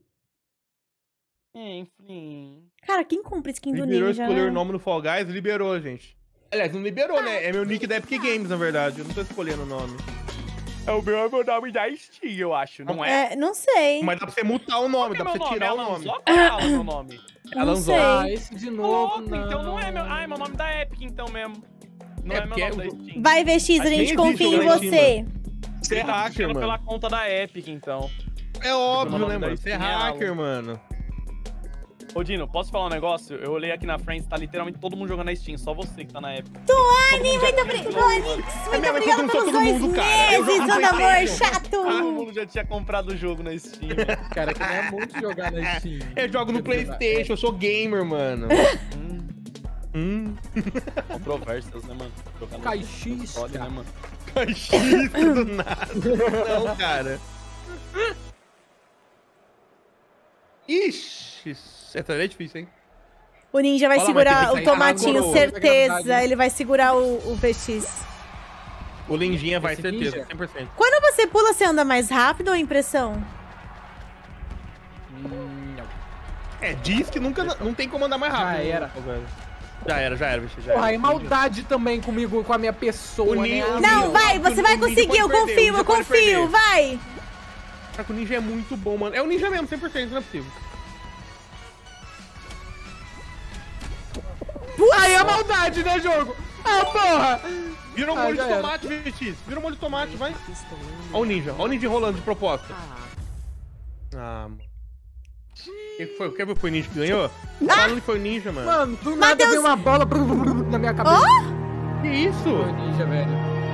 Enfim. Cara, quem compra skin do Liberou ninja? escolher né? o nome no Fall Guys, liberou, gente. Aliás, não liberou, né? É meu nick da Epic Games, na verdade. Eu não tô escolhendo o nome. É o meu, é o meu nome da Steam, eu acho, não é? É, não sei. Mas dá pra você mutar o nome, Qual dá que pra é você meu tirar o nome? nome. Alan Zoc ou é Alan meu nome? Não Alan sei. Ah, esse de novo, Louco, não. então não é meu... Ah, é meu nome da Epic, então mesmo. Não É é, meu porque nome é da o- Steam. Vai, V X, a Acho que nem gente existe confia em jogo na Steam, você. Você é Tá hacker, fugindo mano. pela conta da Epic, então. É óbvio, Meu né, nome da mano? Você é Steam é hacker, Alan. mano. Ô, Dino, posso falar um negócio? Eu olhei aqui na Friends, tá literalmente todo mundo jogando na Steam, só você que tá na Epic. Tuane, muito obrigada. Onix, muito É, mas obrigada todo- pelos todo dois mundo, cara. Eu meses, jogo todo amor PlayStation. Todo chato. mundo já tinha comprado o jogo na Steam. Cara, que é muito jogar na Steam. Eu jogo no Playstation, eu sou gamer, mano. hum, Hum. controvérsias, né, mano? Jogar no- Caixista. Foda, né, mano? Caixista do nada. Não, cara. Ixi, essa é difícil, hein? O ninja vai Olha lá, segurar mas tem o que sair tomatinho, agora, certeza. gravidade. Ele vai segurar o, o V X. O Lindinha vai, Esse certeza, ninja? cem por cento. Quando você pula, você anda mais rápido ou impressão? Hum, não. É, diz que nunca não tem como andar mais Já rápido. era. Já era, já era, bicho, já Porra, era. é maldade também comigo, com a minha pessoa, O né? ninja- Ah, Não, Ninja, vai, o você vai ninja conseguir, pode eu perder, o confio, ninja eu pode confio, perder. vai! Caraca, o ninja é muito bom, mano. É o ninja mesmo, cem por cento, não é possível. Aí é maldade, né, jogo? Ah, porra! Vira um Ah, molho de já era. tomate, V X. Vira um molho de tomate, vai. Ó o ninja, ó o ninja enrolando de proposta. Ah, mano. Quem que foi? Quem foi o ninja que ganhou? Falando que foi o ninja, mano. Mano, do nada Matheus- veio uma bola brum, brum, brum, na minha cabeça. Que isso? Foi ninja, velho.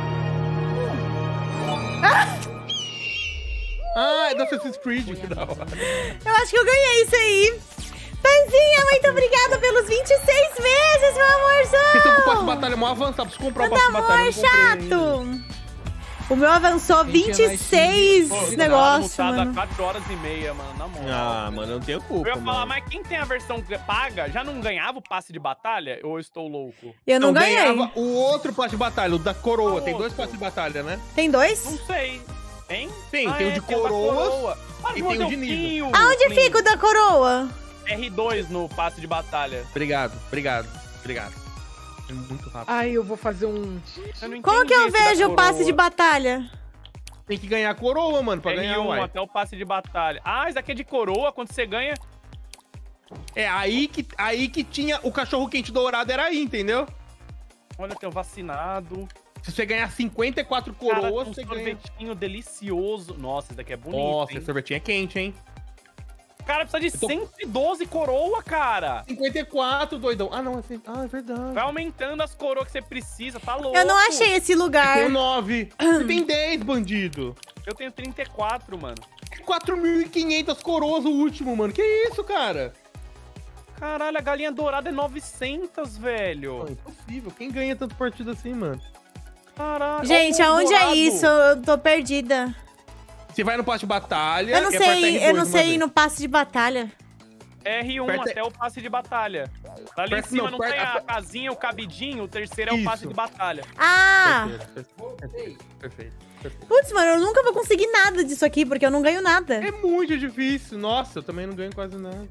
Ah, é do Assassin's Creed, que da hora. Eu acho que eu ganhei isso aí. Panzinha, muito obrigada pelos vinte e seis meses, meu Porque se o passe de amorzão! batalha é mó avançado, preciso comprar o Muito passe de batalha. amor eu não comprei ainda. chato! O meu avançou Quem tinha vinte e seis Pô, eu tava negócio, mutado mano. há quatro horas e meia, mano, na moral. Ah, mano, eu não tenho culpa, Eu ia falar, mano. mas quem tem a versão paga já não ganhava o passe de batalha? Ou eu estou louco? Eu não, ganhei. ganhava o outro passe de batalha, o da coroa. Ah, Tem dois outro. passes de batalha, né? Tem dois? Não sei. Tem? Tem, Ah, tem o é, de da coroas coroa. Ah, e mas tem o eu de nível. tenho, Aonde Flynn. fica o da coroa? R dois no passe de batalha. Obrigado, obrigado, obrigado. É muito rápido. Ai, eu vou fazer um... Eu não Como que entendi eu esse da vejo o passe coroa. de batalha? Tem que ganhar a coroa, mano, pra ganhar R um o uai. até o passe de batalha. Ah, isso aqui é de coroa, quando você ganha... É, aí que, aí que tinha o cachorro quente dourado, era aí, entendeu? Olha, tem o vacinado. Se você ganhar cinquenta e quatro Cara, coroas, um você ganha. sorvetinho delicioso. Nossa, esse daqui é bonito, Nossa, hein? esse sorvetinho é quente, hein? Cara, precisa de tô- cento e doze coroa, cara. cinquenta e quatro, doidão. Ah, não, é... cem- ah, é verdade. Vai aumentando as coroas que você precisa, tá louco. Eu não achei esse lugar. Tem nove. Você tem dez, bandido. Eu tenho trinta e quatro, mano. quatro mil e quinhentas coroas o último, mano. Que isso, cara? Caralho, a galinha dourada é novecentos, Não, velho. impossível. Quem ganha tanto partido assim, mano? Caralho. Gente, olha o aonde é dourado. isso? Eu tô perdida. Você vai no passe de batalha. Eu não e aperta sei, R dois eu não uma sei ir vez. no passe de batalha. R um Aperta- até o passe de batalha. Ali em Aperta- cima não, não tem aperta- a casinha, o cabidinho, o terceiro é o Isso. passe de batalha. Ah! Perfeito, perfeito, perfeito, perfeito. Putz, mano, eu nunca vou conseguir nada disso aqui, porque eu não ganho nada. É muito difícil. Nossa, eu também não ganho quase nada.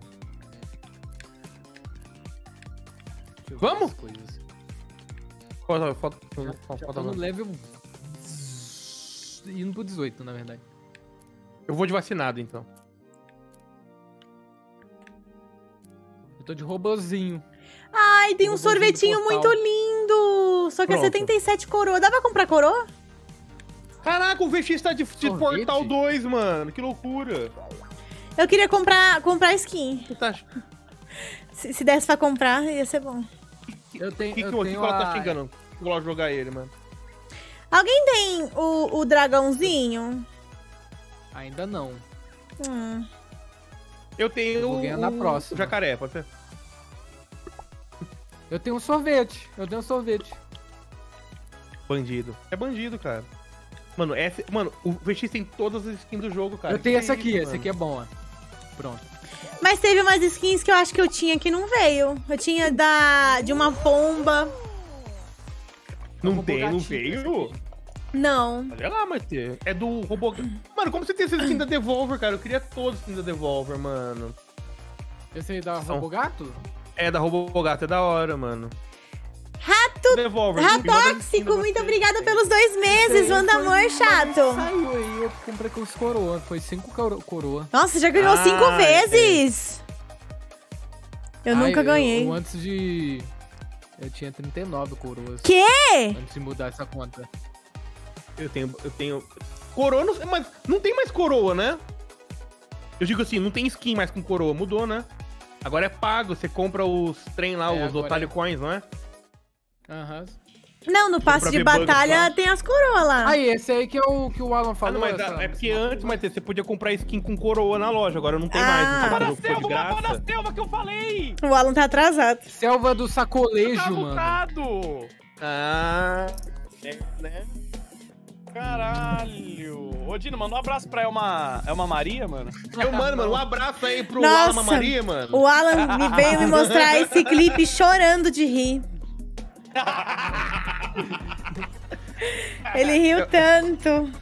Deixa eu ver Vamos? as coisas. Falta, falta, Já, falta, já tô no falta. level... Indo pro dezoito, na verdade. Eu vou de vacinado, então. Eu tô de robozinho. Ai, tem um Robozinho do sorvetinho portal. muito lindo. Só que é Pronto. setenta e sete coroa. Dá pra comprar coroa? Caraca, o V X tá de, de Sorvete? Portal dois, mano. Que loucura. Eu queria comprar, comprar skin. Você tá... Se, se desse pra comprar, ia ser bom. Eu tenho, O que, que, eu o que, que tenho ela tá a... xingando? Vou lá jogar ele, mano. Alguém tem o, o dragãozinho? Ainda não. Hum. Eu tenho Eu vou ganhar na o- próxima. o jacaré, pode ser? Eu tenho um sorvete. Eu tenho um sorvete. Bandido. É bandido, cara. Mano, essa, mano, o V X tem todas as skins do jogo, cara. eu tenho Que essa aqui. isso, Essa mano? aqui é bom, ó. Pronto. Mas teve umas skins que eu acho que eu tinha que não veio. Eu tinha da de uma pomba. Não Robô tem, não gatinho, veio? essa aqui. Não. Olha lá, Matheus. É do robô... Mano, como você tem essa skin da Devolver, cara? Eu queria todas as skins da Devolver, mano. Esse aí da São- Robogato? É, da Robogato, é da hora, mano. Rato, Devolver. me manda as skins Ratóxico, da muito você. obrigada pelos dois meses, manda amor chato. Saiu aí, eu comprei com os coroa. Foi cinco coro coroa. Nossa, já ganhou Ah, cinco é. vezes. Eu Ai, nunca ganhei. Eu, antes de... Eu tinha trinta e nove coroas. Quê? Antes de mudar essa conta. Eu tenho, eu tenho... Coroa, não, mas não tem mais coroa, né? Eu digo assim, não tem skin mais com coroa, mudou, né? Agora é pago, você compra os trem lá, É, os agora Otário é. Coins, não é? Aham. Não, no passe pra de ver bugs batalha lá. tem as coroas lá. Aí, esse aí que, é o, que o Alan Ah, falou. não, mas essa- é porque antes, mas você podia comprar skin com coroa na loja, agora não tem Ah. mais. Não Mapa tem da jogo que foi de selva, o mapa da graça. selva que eu falei! O Alan tá atrasado. Selva do Tá sacolejo, mano. lutado! Ah, é, né? Caralho! Ô, Dino, manda um abraço pra Elma, Elma Maria, mano. Eu, mano, mano, um abraço aí pro Nossa, Alma Maria, mano. O Alan me veio me mostrar esse clipe chorando de rir. Ele riu tanto.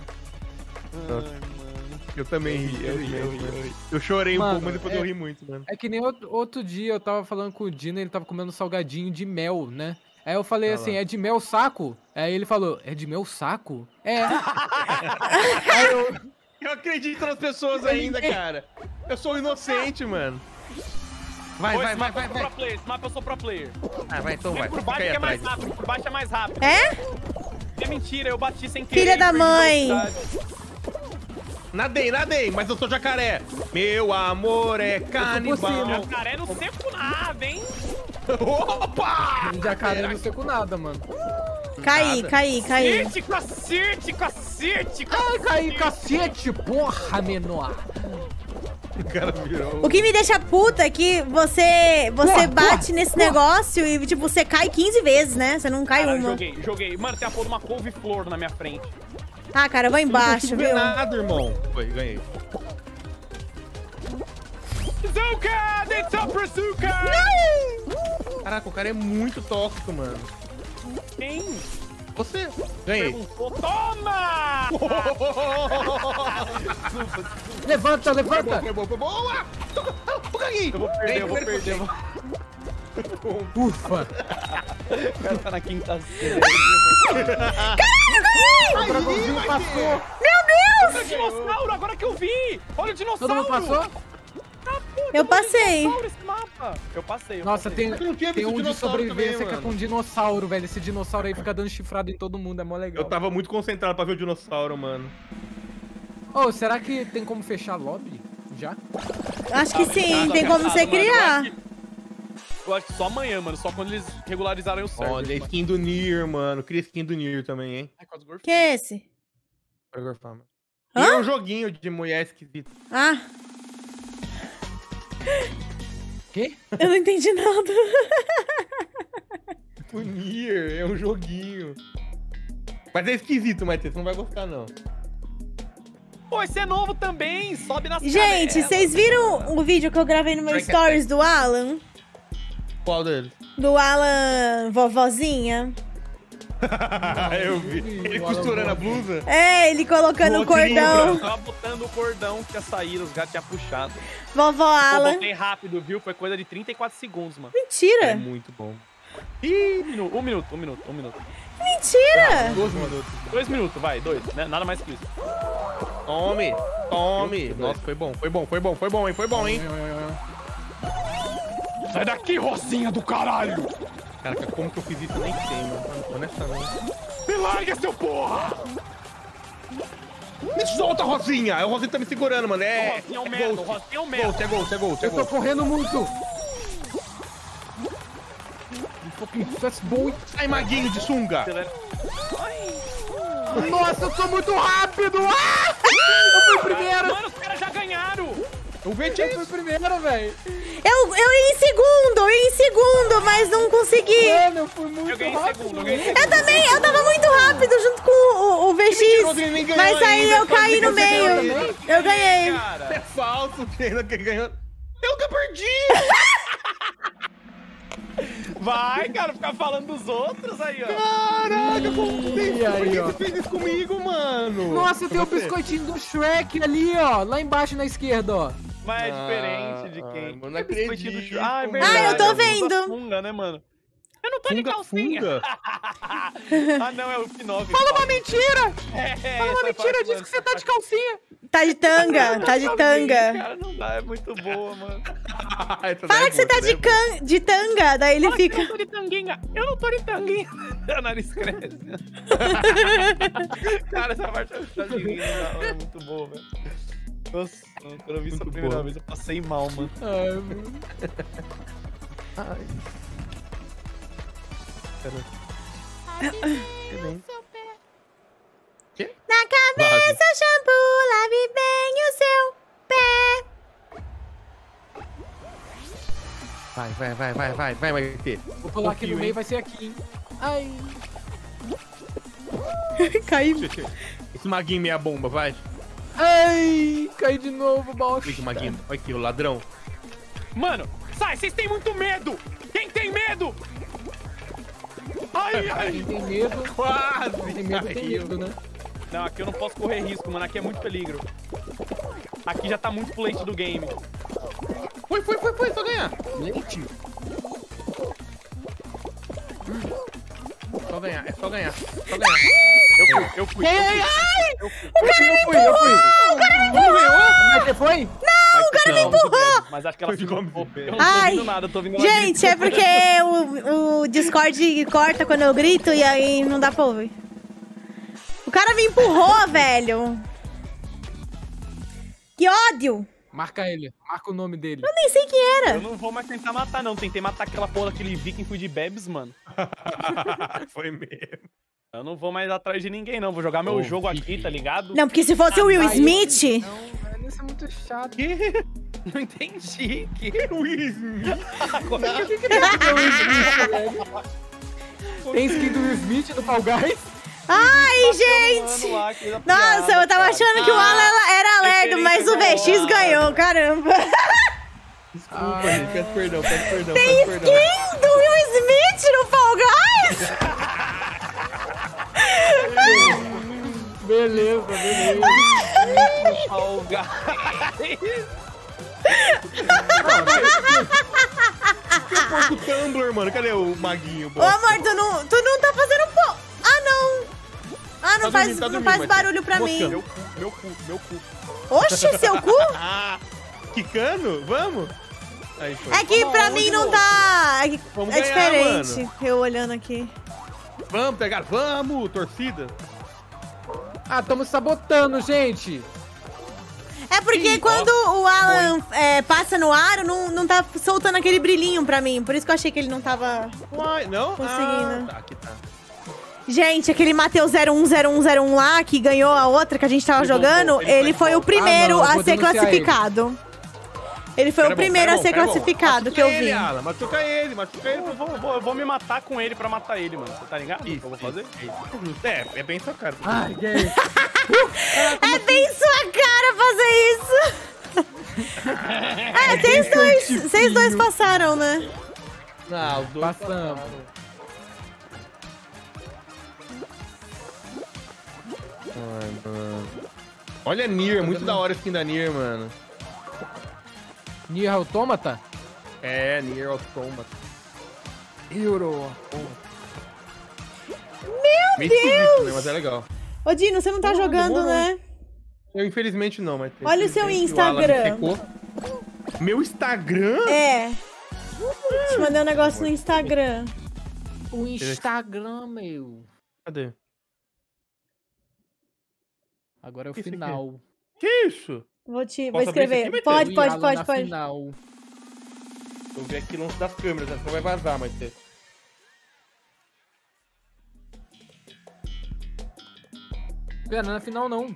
Eu também ri, eu ri, eu ri. Eu chorei um Mano, pouco, mas depois é- eu ri muito, mano. É que nem outro, outro dia eu tava falando com o Dino, ele tava comendo salgadinho de mel, né? Aí eu falei Ah assim, lá. é de mel saco? Aí ele falou, é de mel saco? É. Aí eu, Eu acredito nas pessoas ainda, cara. Eu sou inocente, mano. Vai, Ô, vai, esse vai, mapa vai, eu sou vai. pro player, esse mapa eu sou pro player. Ah, vai, então Vem vai. por Fica baixo aí que é mais atrás. rápido, por baixo é mais rápido. É? É mentira, eu bati sem querer. Filha da perdi mãe. velocidade. Nadei, nadei, mas eu sou jacaré. Meu amor é canibal. Jacaré não seco nada, hein? Opa! jacaré não sei com nada, mano. Caí, Nada. caí, caí. Cacete, cacete, cacete, Ai, caí, cacete, porra, menor. O cara virou. O que me deixa puta é que você, você Porra, bate porra, nesse porra. negócio e, tipo, você cai quinze vezes, né? Você não cai Cara, uma. joguei, joguei. Mano, tem a porra de uma couve-flor na minha frente. Ah, cara, eu vou Eu não embaixo, consigo ver viu? nada, irmão. Foi, ganhei. Zuka! Dentro pro Zuka! Caraca, o cara é muito tóxico, mano. Quem? Você. Ganhei. Perguntou, toma! Levanta, Foi levanta. bom, foi bom, foi bom. Boa! Eu ganhei. Eu vou perder, eu vou perder. Eu vou... Ufa. O cara tá na quinta série. O dragãozinho passou. Olha o dinossauro, agora que eu vi! Olha o dinossauro! Todo mundo passou? Ah, pô, Eu passei. dinossauro esse mapa. Eu passei, eu Nossa, passei. tem, Eu não tinha tem visto um de dinossauro sobrevivência também, que é com mano. dinossauro, velho. Esse dinossauro aí fica dando chifrado em todo mundo, é mó legal. Eu tava muito concentrado pra ver o dinossauro, mano. Ô, será que tem como fechar lobby? Já? Acho que sim, Tá tem como atrasado, você mano. Eu criar. acho que- Eu acho que só amanhã, mano. Só quando eles regularizarem o server. Olha, a skin do Nier, mano. Queria skin do Nier também, hein? Ai, quase gorfei. Que é esse? Pra gorfar, mano. Hã? Nier é um joguinho de mulher esquisita. Ah, Quê? eu não entendi nada. O Nier é um joguinho. Mas é esquisito, Matheus. Você não vai gostar, não. Pô, esse é novo também, sobe nas Gente, canelas. vocês viram o vídeo que eu gravei no meu Track stories do Alan? Qual deles? Do Alan vovozinha? Eu vi. Ele costurando a blusa. É, ele colocando o cordão. Eu tava botando o cordão que ia sair, os gatos tinham puxado. Vovó Pô, Alan. botei rápido, viu? Foi coisa de trinta e quatro segundos, mano. Mentira. É muito bom. Ih, minu- um minuto, um minuto, um minuto. Mentira. Dois minutos. Dois minutos, vai, dois, né? Nada mais que isso. Tome, tome. Nossa, foi bom, foi bom, foi bom, foi bom, hein? Foi bom, hein? Sai daqui, Rosinha do caralho! Caraca, como que eu fiz isso? Eu nem sei, mano. Honestamente. Me larga, seu porra! Me solta, Rosinha! O Rosinha tá me segurando, mano. O É. Rosinha é um é merda, o ghost. Rosinha é um merda. Ghost, é ghost, é ghost, é Eu tô ghost. correndo muito. Fucking fast boy. Ai, maguinho de sunga! Nossa, eu sou muito rápido. Ah! Eu fui primeiro. Mano, os caras já ganharam! Eu vejo Eu fui primeiro, velho. Eu, eu ia em segundo, eu ia em segundo, mas não consegui. Mano, eu fui muito Eu ganhei rápido. segundo, eu ganhei segundo. Eu também, eu tava muito rápido junto com o, o mentiroso, ele nem V X. ganhou Mas aí ainda, eu caí quase no que você ganhou meio. também. Eu ganhei. É Cara, falso, Pena, que ganhou. Eu que perdi! vai, cara, ficar falando dos outros aí, ó. Caraca, como você, E aí, por que ó. você fez isso comigo, mano? Nossa, tem o Você. biscoitinho do Shrek ali, ó. Lá embaixo na esquerda, ó. Mas é Ah, diferente de quem? ai, mano, não É biscoitinho do acredito, Chu- Ah, é mano. verdade. Ah, eu tô usa vendo. Funga, né, mano? Eu não tô de Funga, calcinha. funga. Ah, não, é o P nove. Fala uma mentira! É, Fala uma essa mentira, parte, diz mano. que você tá de calcinha. Tá de tanga, tá de tanga. Cara, não dá, é muito boa, mano. Essa daí Fala é que você boa, tá essa daí de, é boa. can... de tanga, daí ele Fala que fica. Eu não tô de tanguinha. Eu não tô de tanguinha. O nariz cresce. Cara, essa parte tá de rindo, é muito boa, velho. Nossa, quando eu vi isso a Muito primeira boa. vez, eu passei mal, mano. Ai, mano. Na cabeça, shampoo, lave bem o seu pé. Vai, vai, vai, vai, vai, vai, vai ter. Vou pular aqui no Confio, meio, hein? vai ser aqui, hein. Ai. Caiu. Esse maguinho meia bomba, vai. Ai, caí de novo, Olha bosta. aqui, maguinho. Olha aqui, o ladrão. Mano, sai, vocês têm muito medo! Quem tem medo? Ai, ai! Quem tem medo, Quase! quem tem medo tem caiu. medo, né? Não, aqui eu não posso correr risco, mano. Aqui é muito peligro. Aqui já tá muito plate do game. Foi, foi, foi, foi, só ganhar. Leite. Só ganhar, é só ganhar. Só ganhar. Eu fui, eu fui. Ei, eu fui. ai! Eu fui. Eu fui, eu fui, eu fui. Vamos ver, ó. Como é que foi? Mas, o cara me não, empurrou. Mas acho que ela Foi ficou. igual- Eu não tô Ai, ouvindo nada, eu tô ouvindo ela gente, é gritando. porque o, o Discord corta quando eu grito e aí não dá pra ouvir. O cara me empurrou, velho. Que ódio. Marca ele, marca o nome dele. Eu nem sei quem Eu era. não vou mais tentar matar, não. Tentei matar aquela porra daquele viking fui de bebes, mano. Foi mesmo. Eu não vou mais atrás de ninguém, não. Vou jogar meu Ô, jogo aqui, Viking. tá ligado? Não, porque se fosse o Will Aí, Smith... Não, velho, isso é muito chato. Não entendi. Que... Will Smith. Tem skin do Will Smith do Fall Guys? Ai, gente. Mano lá, que da Nossa, piada, eu tava cara. achando que o Alan era lerdo, referência mas o V X isolada. ganhou, caramba. Desculpa, Ai. gente. Peço perdão, peço perdão, Tem peço perdão. skin do Will Smith no Fall Guys? Beleza, beleza. Fall Guys. O Tumblr, mano. Cadê o maguinho? Ô, bosta? amor, tu não, tu não tá fazendo po... Ah, não. Ah, não Tá faz, dormindo, tá não dormindo, faz Martinho. barulho pra Moscando. mim. Meu cu, meu cu, meu cu. Oxe, seu cu? Ah, quicando? Vamos? Aí foi. É que pra Vamos mim de não novo. tá... É, que- Vamos é ganhar, diferente. Eu olhando aqui. Vamos pegar, vamos, torcida. Ah, tamo sabotando, gente. É porque Sim, quando o Alan é, passa no aro, não, não tá soltando aquele brilhinho pra mim. Por isso que eu achei que ele não tava... Uai, não? Conseguindo. Ah, tá, aqui tá. Gente, aquele Matheus zero um zero um zero um lá, que ganhou a outra que a gente tava Ele jogando, voltou, ele ele foi foi o de primeiro Ah, não, eu a vou ser denunciar classificado. Ele foi Cara o bom, primeiro cara a bom, ser cara bom. classificado que eu Machuca vi. ele, Alan, machuca ele, machuca ele. Eu vou, eu vou, eu vou me matar com ele pra matar ele, mano. Você tá ligado? o que eu vou fazer? É, é bem sua cara. Ai, gay. É bem sua É, vocês dois, vocês dois passaram, né? Ah, os dois Passamos. passaram. Ai, mano. Olha a Nier, muito da hora a skin da Nier, mano. Nier Automata? É, Nier Automata. Euro. Meu Meio esquisito, Deus! né? Mas é legal. Ô, Dino, você não tá Não, jogando, demorou. né? Eu, infelizmente, não, mas... Olha o seu infelizmente, Alan me Instagram. secou. Meu Instagram? É. Te mandei um negócio no Instagram. O Instagram, meu. Cadê? Agora é o Que isso aqui? final. Que isso? Vou te, vou Posso abrir esse escrever. aqui, Matheus? Pode, O pode, Yala pode, na pode. Final. Eu vi aqui longe das câmeras, acho que vai vazar, mas... Pera, não é na final não.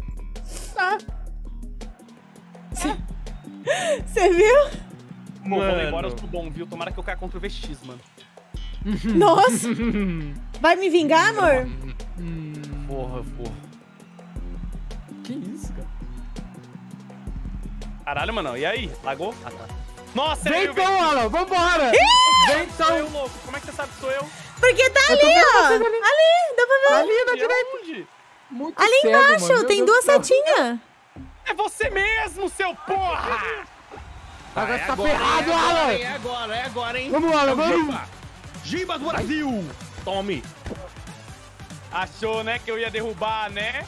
Você viu? Pô, vou Mano. embora, eu sou bom, viu? Tomara que eu caia contra o V X, mano. Nossa. Vai me vingar, amor? Porra, porra. Que isso, cara? Caralho, mano. E aí? Lagou? Ah, tá. Nossa, Vem é eu, então, Alan, vambora! Vem Sou eu, então! louco. Como é que você sabe que sou eu? Porque tá ali, ó. Ali, dá pra ver. Ali na E direita! aonde? Muito Ali cego, embaixo, mano. Meu tem Deus duas do céu. setinhas. É você mesmo, seu porra! Agora você tá agora, ferrado, é agora, Alan! é agora, é agora, hein? Vamos, Alan, É o vamos! Giba! Giba do Brasil! Tome! Achou, né, que eu ia derrubar, né?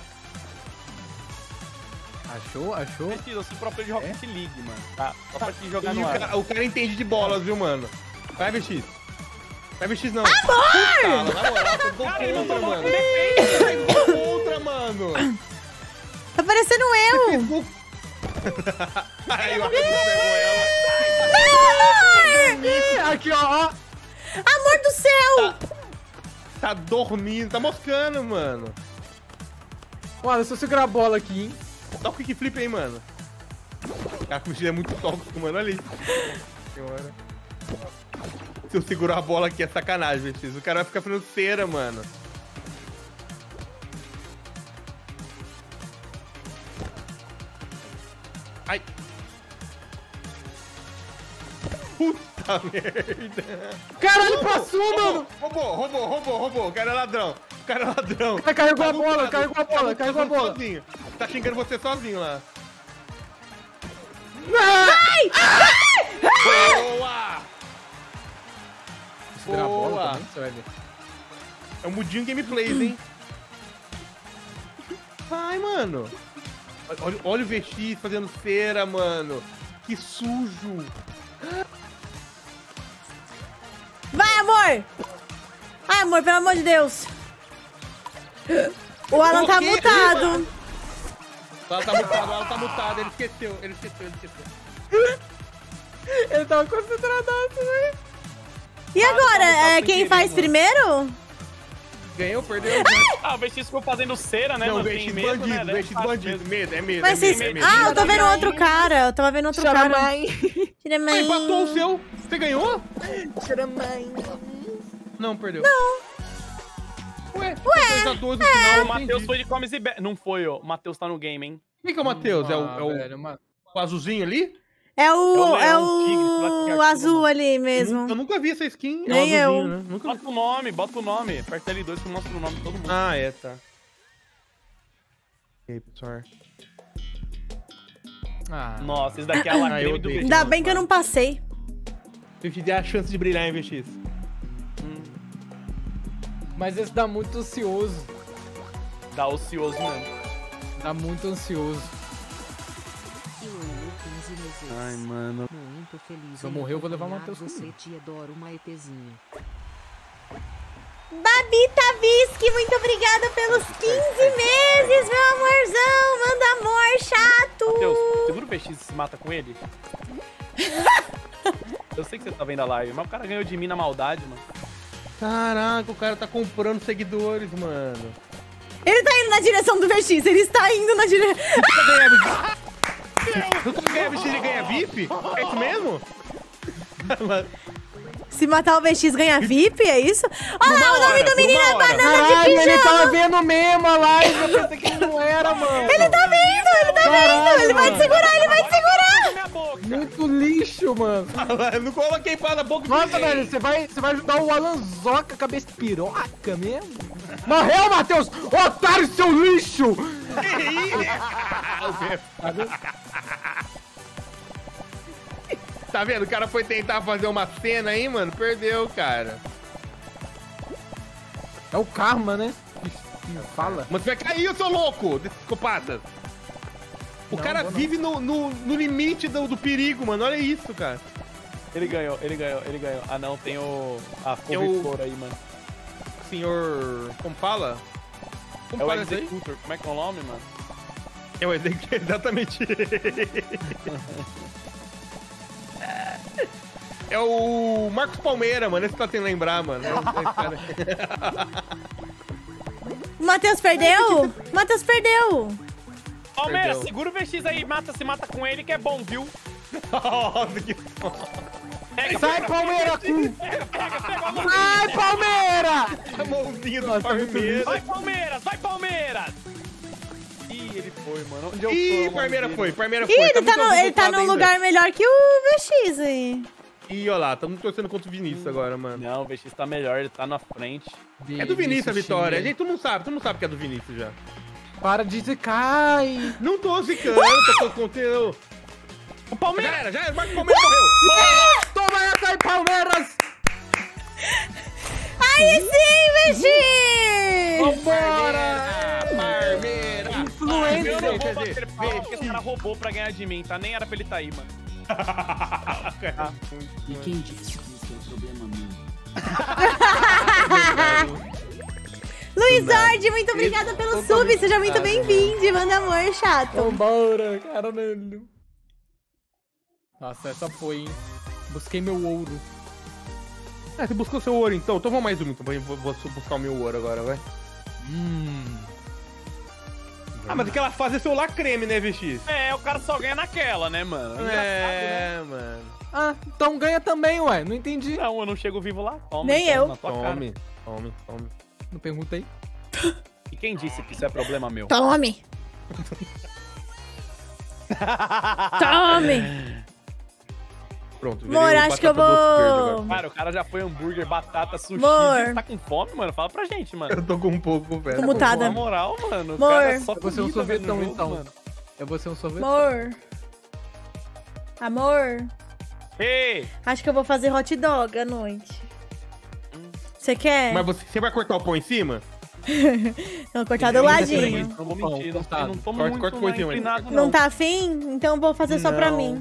Achou? Achou? Preciso, eu sou próprio de Rocket League, mano. Tá? Só pra te jogar E no o, ar. cara, o cara entende de bolas, viu, mano? Vai, V X. Vai, V X, não. Amor! Na moral, você gol Cara, ele contra, mandou mano. uma defesa. Você gol contra, mano. Tá parecendo eu. Gol- Aí o Arthur pegou ela. Amor! Aqui, ó, ó! Amor do céu! Tá dormindo, tá moscando, mano. Olha, se eu segurar a bola aqui, hein? Dá o kickflip aí, mano. Cara, o é muito tóxico, mano. Olha isso. Senhora. Se eu segurar a bola aqui é sacanagem, V X. O cara vai ficar fazendo cera, mano. Ai. Puta merda. Caralho, passou, mano! Roubou, roubou, roubou, roubou. O cara é ladrão. O cara é ladrão. Cara, carregou Tá a bola, lutando, carregou a tá bola, lutando carregou a bola. Sozinho. Tá xingando você sozinho lá. Ai! Boa! Segurar a bola Boa. também, você vai ver. É um mudinho gameplays, hein? Vai, mano. Olha, olha o V X fazendo cera, mano. Que sujo. Vai, amor! Ai, amor, pelo amor de Deus. O Alan tá O quê? mutado. Ela tá mutado, ela tá mutado. Ele esqueceu, ele esqueceu, ele esqueceu. Ele tava concentradaço, né? E agora? tá É muito quem querido, faz mano. primeiro? Ganhou, perdeu? Ah, o V X ficou fazendo cera, né, Não, mano? V Tem X medo, bandido, né? V Deve X fácil bandido. mesmo. Medo, é medo, Mas é medo, vocês... é medo. Ah, eu tô vendo outro cara. Eu tava vendo outro cara. Tira Ah, mãe. empatou o seu. Você ganhou? Não, perdeu. Não. Ué, Ué, dois a dois no é. final, O Matheus entendi. foi de comes e be... Não foi, ó. O Matheus tá no game, hein? Quem que é o Matheus? É o, Ah, é o, velho, ma- o azulzinho ali? É o, É é o leão, tigre, sei lá que é o aquilo, azul mano. ali Eu, mesmo. nu- eu nunca vi essa skin. É o Nem eu. azulzinho, né? Nunca vi. Bota o nome, bota o nome. Aperta L dois que mostra o nome de todo mundo. Ah, é, tá. Ok, pessoal. Ah, Nossa, esse daqui é a Ah, eu lacreme do odeio. V X. Ainda bem que eu não passei. Eu te dei a chance de brilhar em V X. mas esse dá muito ansioso. Dá ocioso mesmo. Dá muito ansioso. Ai, mano. Muito feliz. Se eu em morrer, eu vou levar o acompanhar Matheus Você comigo. te adoro uma EPzinha. Babita Visky, muito obrigada pelos quinze meses, meu amorzão. Manda amor, chato. Matheus, segura o V X e se mata com ele? Eu sei que você tá vendo a live, mas o cara ganhou de mim na maldade, mano. Caraca, o cara tá comprando seguidores, mano. Ele tá indo na direção do V X, ele está indo na direção... No que ganha V X ele ganha V I P? É isso mesmo? Se matar o V X ganha V I P, é isso? Olha lá, o nome do menino é banana de Caralho, ele pijama. tava vendo mesmo a live, eu pensei que ele não era, mano. Ele tá vendo, ele tá Caralho, vendo. Ele vai te mano. segurar, ele vai te segurar. Minha boca. Muito lixo, mano. Eu não coloquei pá na boca de Nossa, ninguém. velho, você vai, você vai ajudar o Alanzoca, cabeça de piroca mesmo? Morreu, Matheus! Otário, seu lixo! Tá vendo? O cara foi tentar fazer uma cena aí, mano. Perdeu, cara. É o karma, né? Que, que fala. Mas você vai cair, seu louco, desse psicopata. O Não, cara vou não. vive no, no, no limite do, do perigo, mano. Olha isso, cara. Ele ganhou, ele ganhou, ele ganhou. Ah, não, tem o... a Eu- couve-flor aí, mano. Senhor... Como fala? Como É o fala isso aí? Executor. Como é que é o nome, mano? É o Executor, exatamente. É o Marcos Palmeira, mano. Esse tá tentando lembrar, mano. É esse cara. O Matheus perdeu? O Matheus perdeu. Palmeiras, Perdeu. segura o V X aí, mata, se mata com ele que é bom, viu? Nossa, que Pega, Sai, pega, Palmeira! pega, pega, pega a mão. Sai, Palmeira! a mãozinha do Nossa, muito Palmeiras. Vai, Palmeiras, vai, Palmeiras! Ih, ele foi, mano. Onde eu tô? Ih, mano, Palmeira dele? foi, Palmeira Ih, foi. ele Tamo tá, no, torcendo ele tá pro num lado lugar ainda. melhor que o V X aí. Ih, olha lá, tamo torcendo contra o Vinícius agora, mano. Não, o V X tá melhor, ele tá na frente. É do Vinícius a vitória. A Xinga. gente, todo mundo sabe, todo mundo sabe que é do Vinícius já. Para de zicar. Não tô zicando, tô com conteúdo. O Palmeiras! Já era, já era, Marcos Palmeiras morreu. Toma essa aí, Palmeiras! Aí sim, V X! Vambora! Palmeiras. Influencer. Eu não vou Quer bater dizer, palma porque esse cara roubou pra ganhar de mim, tá? Nem era pra ele tá aí, mano. E quem disse que isso é problema meu? Luiz Ord, muito obrigada pelo sub. Seja muito bem-vindo. Manda amor, chato. Vambora, caralho. Nossa, essa foi, hein? Busquei meu ouro. Ah, você buscou seu ouro então? Então vamos mais um, então. Vou, vou buscar o meu ouro agora, vai. Hum. Ah, mas aquela fase é celular creme, né, V X? É, o cara só ganha naquela, né, mano? Engraçado, né? É, mano. Ah, então ganha também, ué. Não entendi. Não, eu não chego vivo lá. Toma, Nem então, eu. na tua cara. Tome, tome, tome. Não perguntei. E quem disse que isso é problema meu? Tome. Tome. Pronto, virei Amor, o acho que eu batata doce verde vou... agora. Cara, o cara já foi hambúrguer, batata, sushi. Amor. Você tá com fome, mano? Fala pra gente, mano. Eu tô com um pouco, velho. Tô mutada. Na moral, mano. O Amor. cara só Eu vou ser um comida, velho, no sorvetão, jogo, então. mano. Eu vou ser um sorvete. Amor. Amor. Ei! Acho que eu vou fazer hot dog à noite. Você quer? Mas você, você vai cortar o pão em cima? Eu vou cortar do Eu ladinho. Não vou Pão, mentir, não, cortado. eu não tô Corta, muito corta, né, corta, inclinado, mano. não. Não tá afim? Então eu vou fazer só pra Não. mim.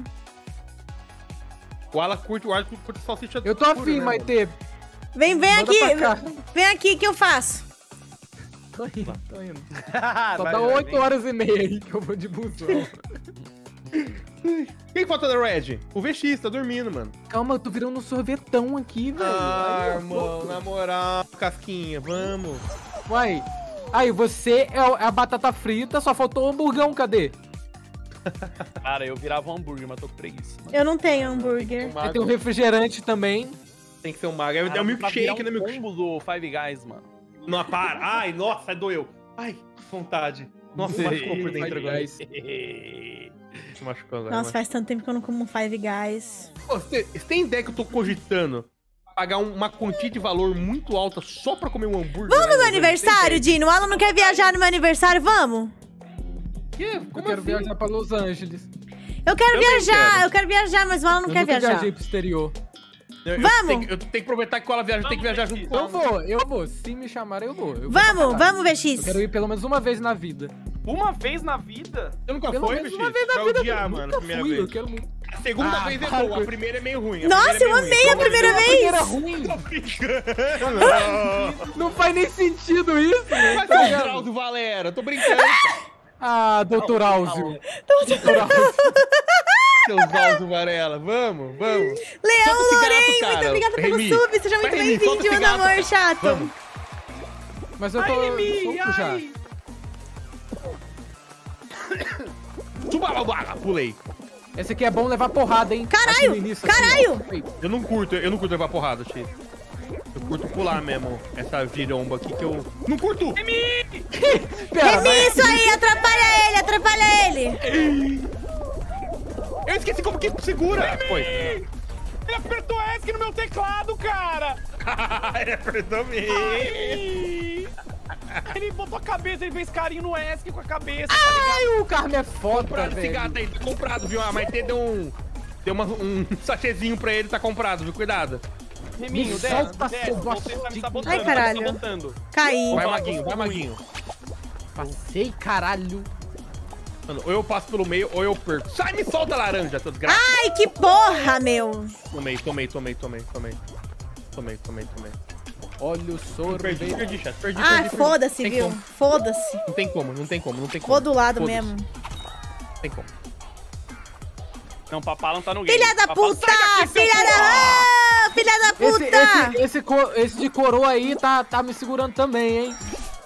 O Ala curte, o Ala curte salsicha Eu tô pura, afim, né, Maitê. Vem, vem Manda aqui. pra cá. Vem aqui que eu faço. Tô indo, tô indo. Vai, Só vai, dá vai, oito vem. horas e meia aí que eu vou de busão. mano? Quem falta da Red? O V X, tá dormindo, mano. Calma, eu tô virando um sorvetão aqui, velho. Ah, Ai, eu irmão, na moral, casquinha, vamos. tô- Uai. Aí, você é o- é a batata frita, só faltou o hamburgão, cadê? Cara, eu virava um hambúrguer, mas tô com preguiça. Mano. Eu não tenho hambúrguer. Um Aí tem um mago, refrigerante também. tem que ser um mago. É, é Cara, o pra milkshake, virar né, um milkshake? combo do Five Guys, mano. Não, para. Ai, nossa, doeu. Ai, vontade. Nossa, machucou por dentro agora. Guys. Machucou agora. Nossa, faz tanto tempo que eu não como um Five Guys. Pô, Você você tem ideia que eu tô cogitando pagar um- uma quantia de valor muito alta só pra comer um hambúrguer? Vamos né, no meu velho? aniversário, Tem ideia? Dino? O Alan não quer viajar no meu aniversário? Vamos? Que? Eu Como quero assim? viajar pra Los Angeles. Eu quero Eu viajar, quero. eu quero viajar, mas o Alan não eu quer nunca viajar. viajei pro exterior. Eu, eu Vamos! tenho que- Eu tenho que aproveitar que ela viaja, eu tenho que viajar junto com Eu ela. vou, eu vou. Se me chamarem, eu vou. Eu vou pra Vamos, caralho. vamos, V Eu X. quero ir pelo menos uma vez na vida. Uma vez na vida? Você nunca Pelo foi, menos bicho? uma vez na Vai vida. odiar, eu mano, a nunca primeira fui, vez. eu quero muito. A segunda Ah, vez é para boa, com a primeira é meio ruim. a Nossa, primeira eu é meio amei a ruim. primeira A primeira vez. ruim. Tô brincando. Não faz nem sentido isso, né? Mas Tá é o ligado? Drauzio Valera, tô brincando, cara. Ah, doutor Áuzio. doutor Áuzio. Seus Drauzio Varela. Vamos, vamos. Leão Solta esse gato, Lorém, cara. muito obrigada pelo Remy. sub. Seja muito Vai, Remy, solta bem-vindo, esse meu gato, amor cara. chato. Vamos. Mas eu tô solto já. Subalabala, pulei. Esse aqui é bom levar porrada, hein? Caralho, Aqui no início, caralho. Assim, ó. Eu não curto, eu não curto levar porrada, X. Eu curto pular mesmo, essa viromba aqui que eu... Não curto! Pera, Remy, vai. isso aí, atrapalha ele, atrapalha ele. Eu esqueci como que segura. Foi. Ele apertou ESC no meu teclado, cara. Ele apertou mesmo. Ai. Ele botou a cabeça, ele fez carinho no ESC com a cabeça. Ai, o Carme é foda, Comprado esse velho. gato aí, tá comprado, viu? A Maitê deu um... Deu uma, um sachêzinho pra ele, tá comprado, viu? Cuidado. Reminho, Me desce, solta, desce. seu Você tá me sabotando, Ai, caralho. tá me sabotando. Caí. Vai, Maguinho, vai, Maguinho. Passei, caralho. Mano, ou eu passo pelo meio, ou eu perco. Sai, me solta, laranja, tô desgraçado. Ai, que porra, meu. Tomei, tomei, tomei, tomei, tomei. Tomei, tomei, tomei. Olha o Perdi, sorvete. perdi, chat. Perdi, Ah, perdi, perdi. foda-se, Tem viu? como. Foda-se. Não tem como, não tem como, não tem como. Vou do lado Foda-se. mesmo. Não tem como. Não, Papá não tá no game. Filha da Papá, puta! sai daqui, seu Filha porra! da... Ah, filha da Esse, puta! esse, esse, co- esse de coroa aí tá, tá me segurando também, hein?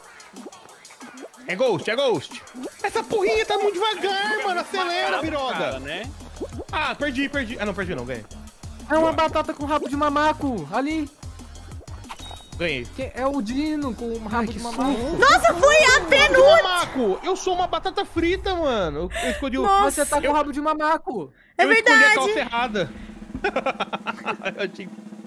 É Ghost, é Ghost. Essa porrinha tá muito devagar, mano. Acelera, Cara, Biroga. né? Ah, perdi, perdi. Ah, não, perdi não, ganhei. É uma batata com rabo de mamaco, ali. Ganhei. Que é o Dino com um rabo de mamaco. Nossa, fui a penúltima! Mamaco, eu sou uma batata frita, mano. Eu, eu escolhi o... Nossa. Você tá com Eu- rabo de mamaco. É eu escolhi a verdade. calça errada. eu, tinha...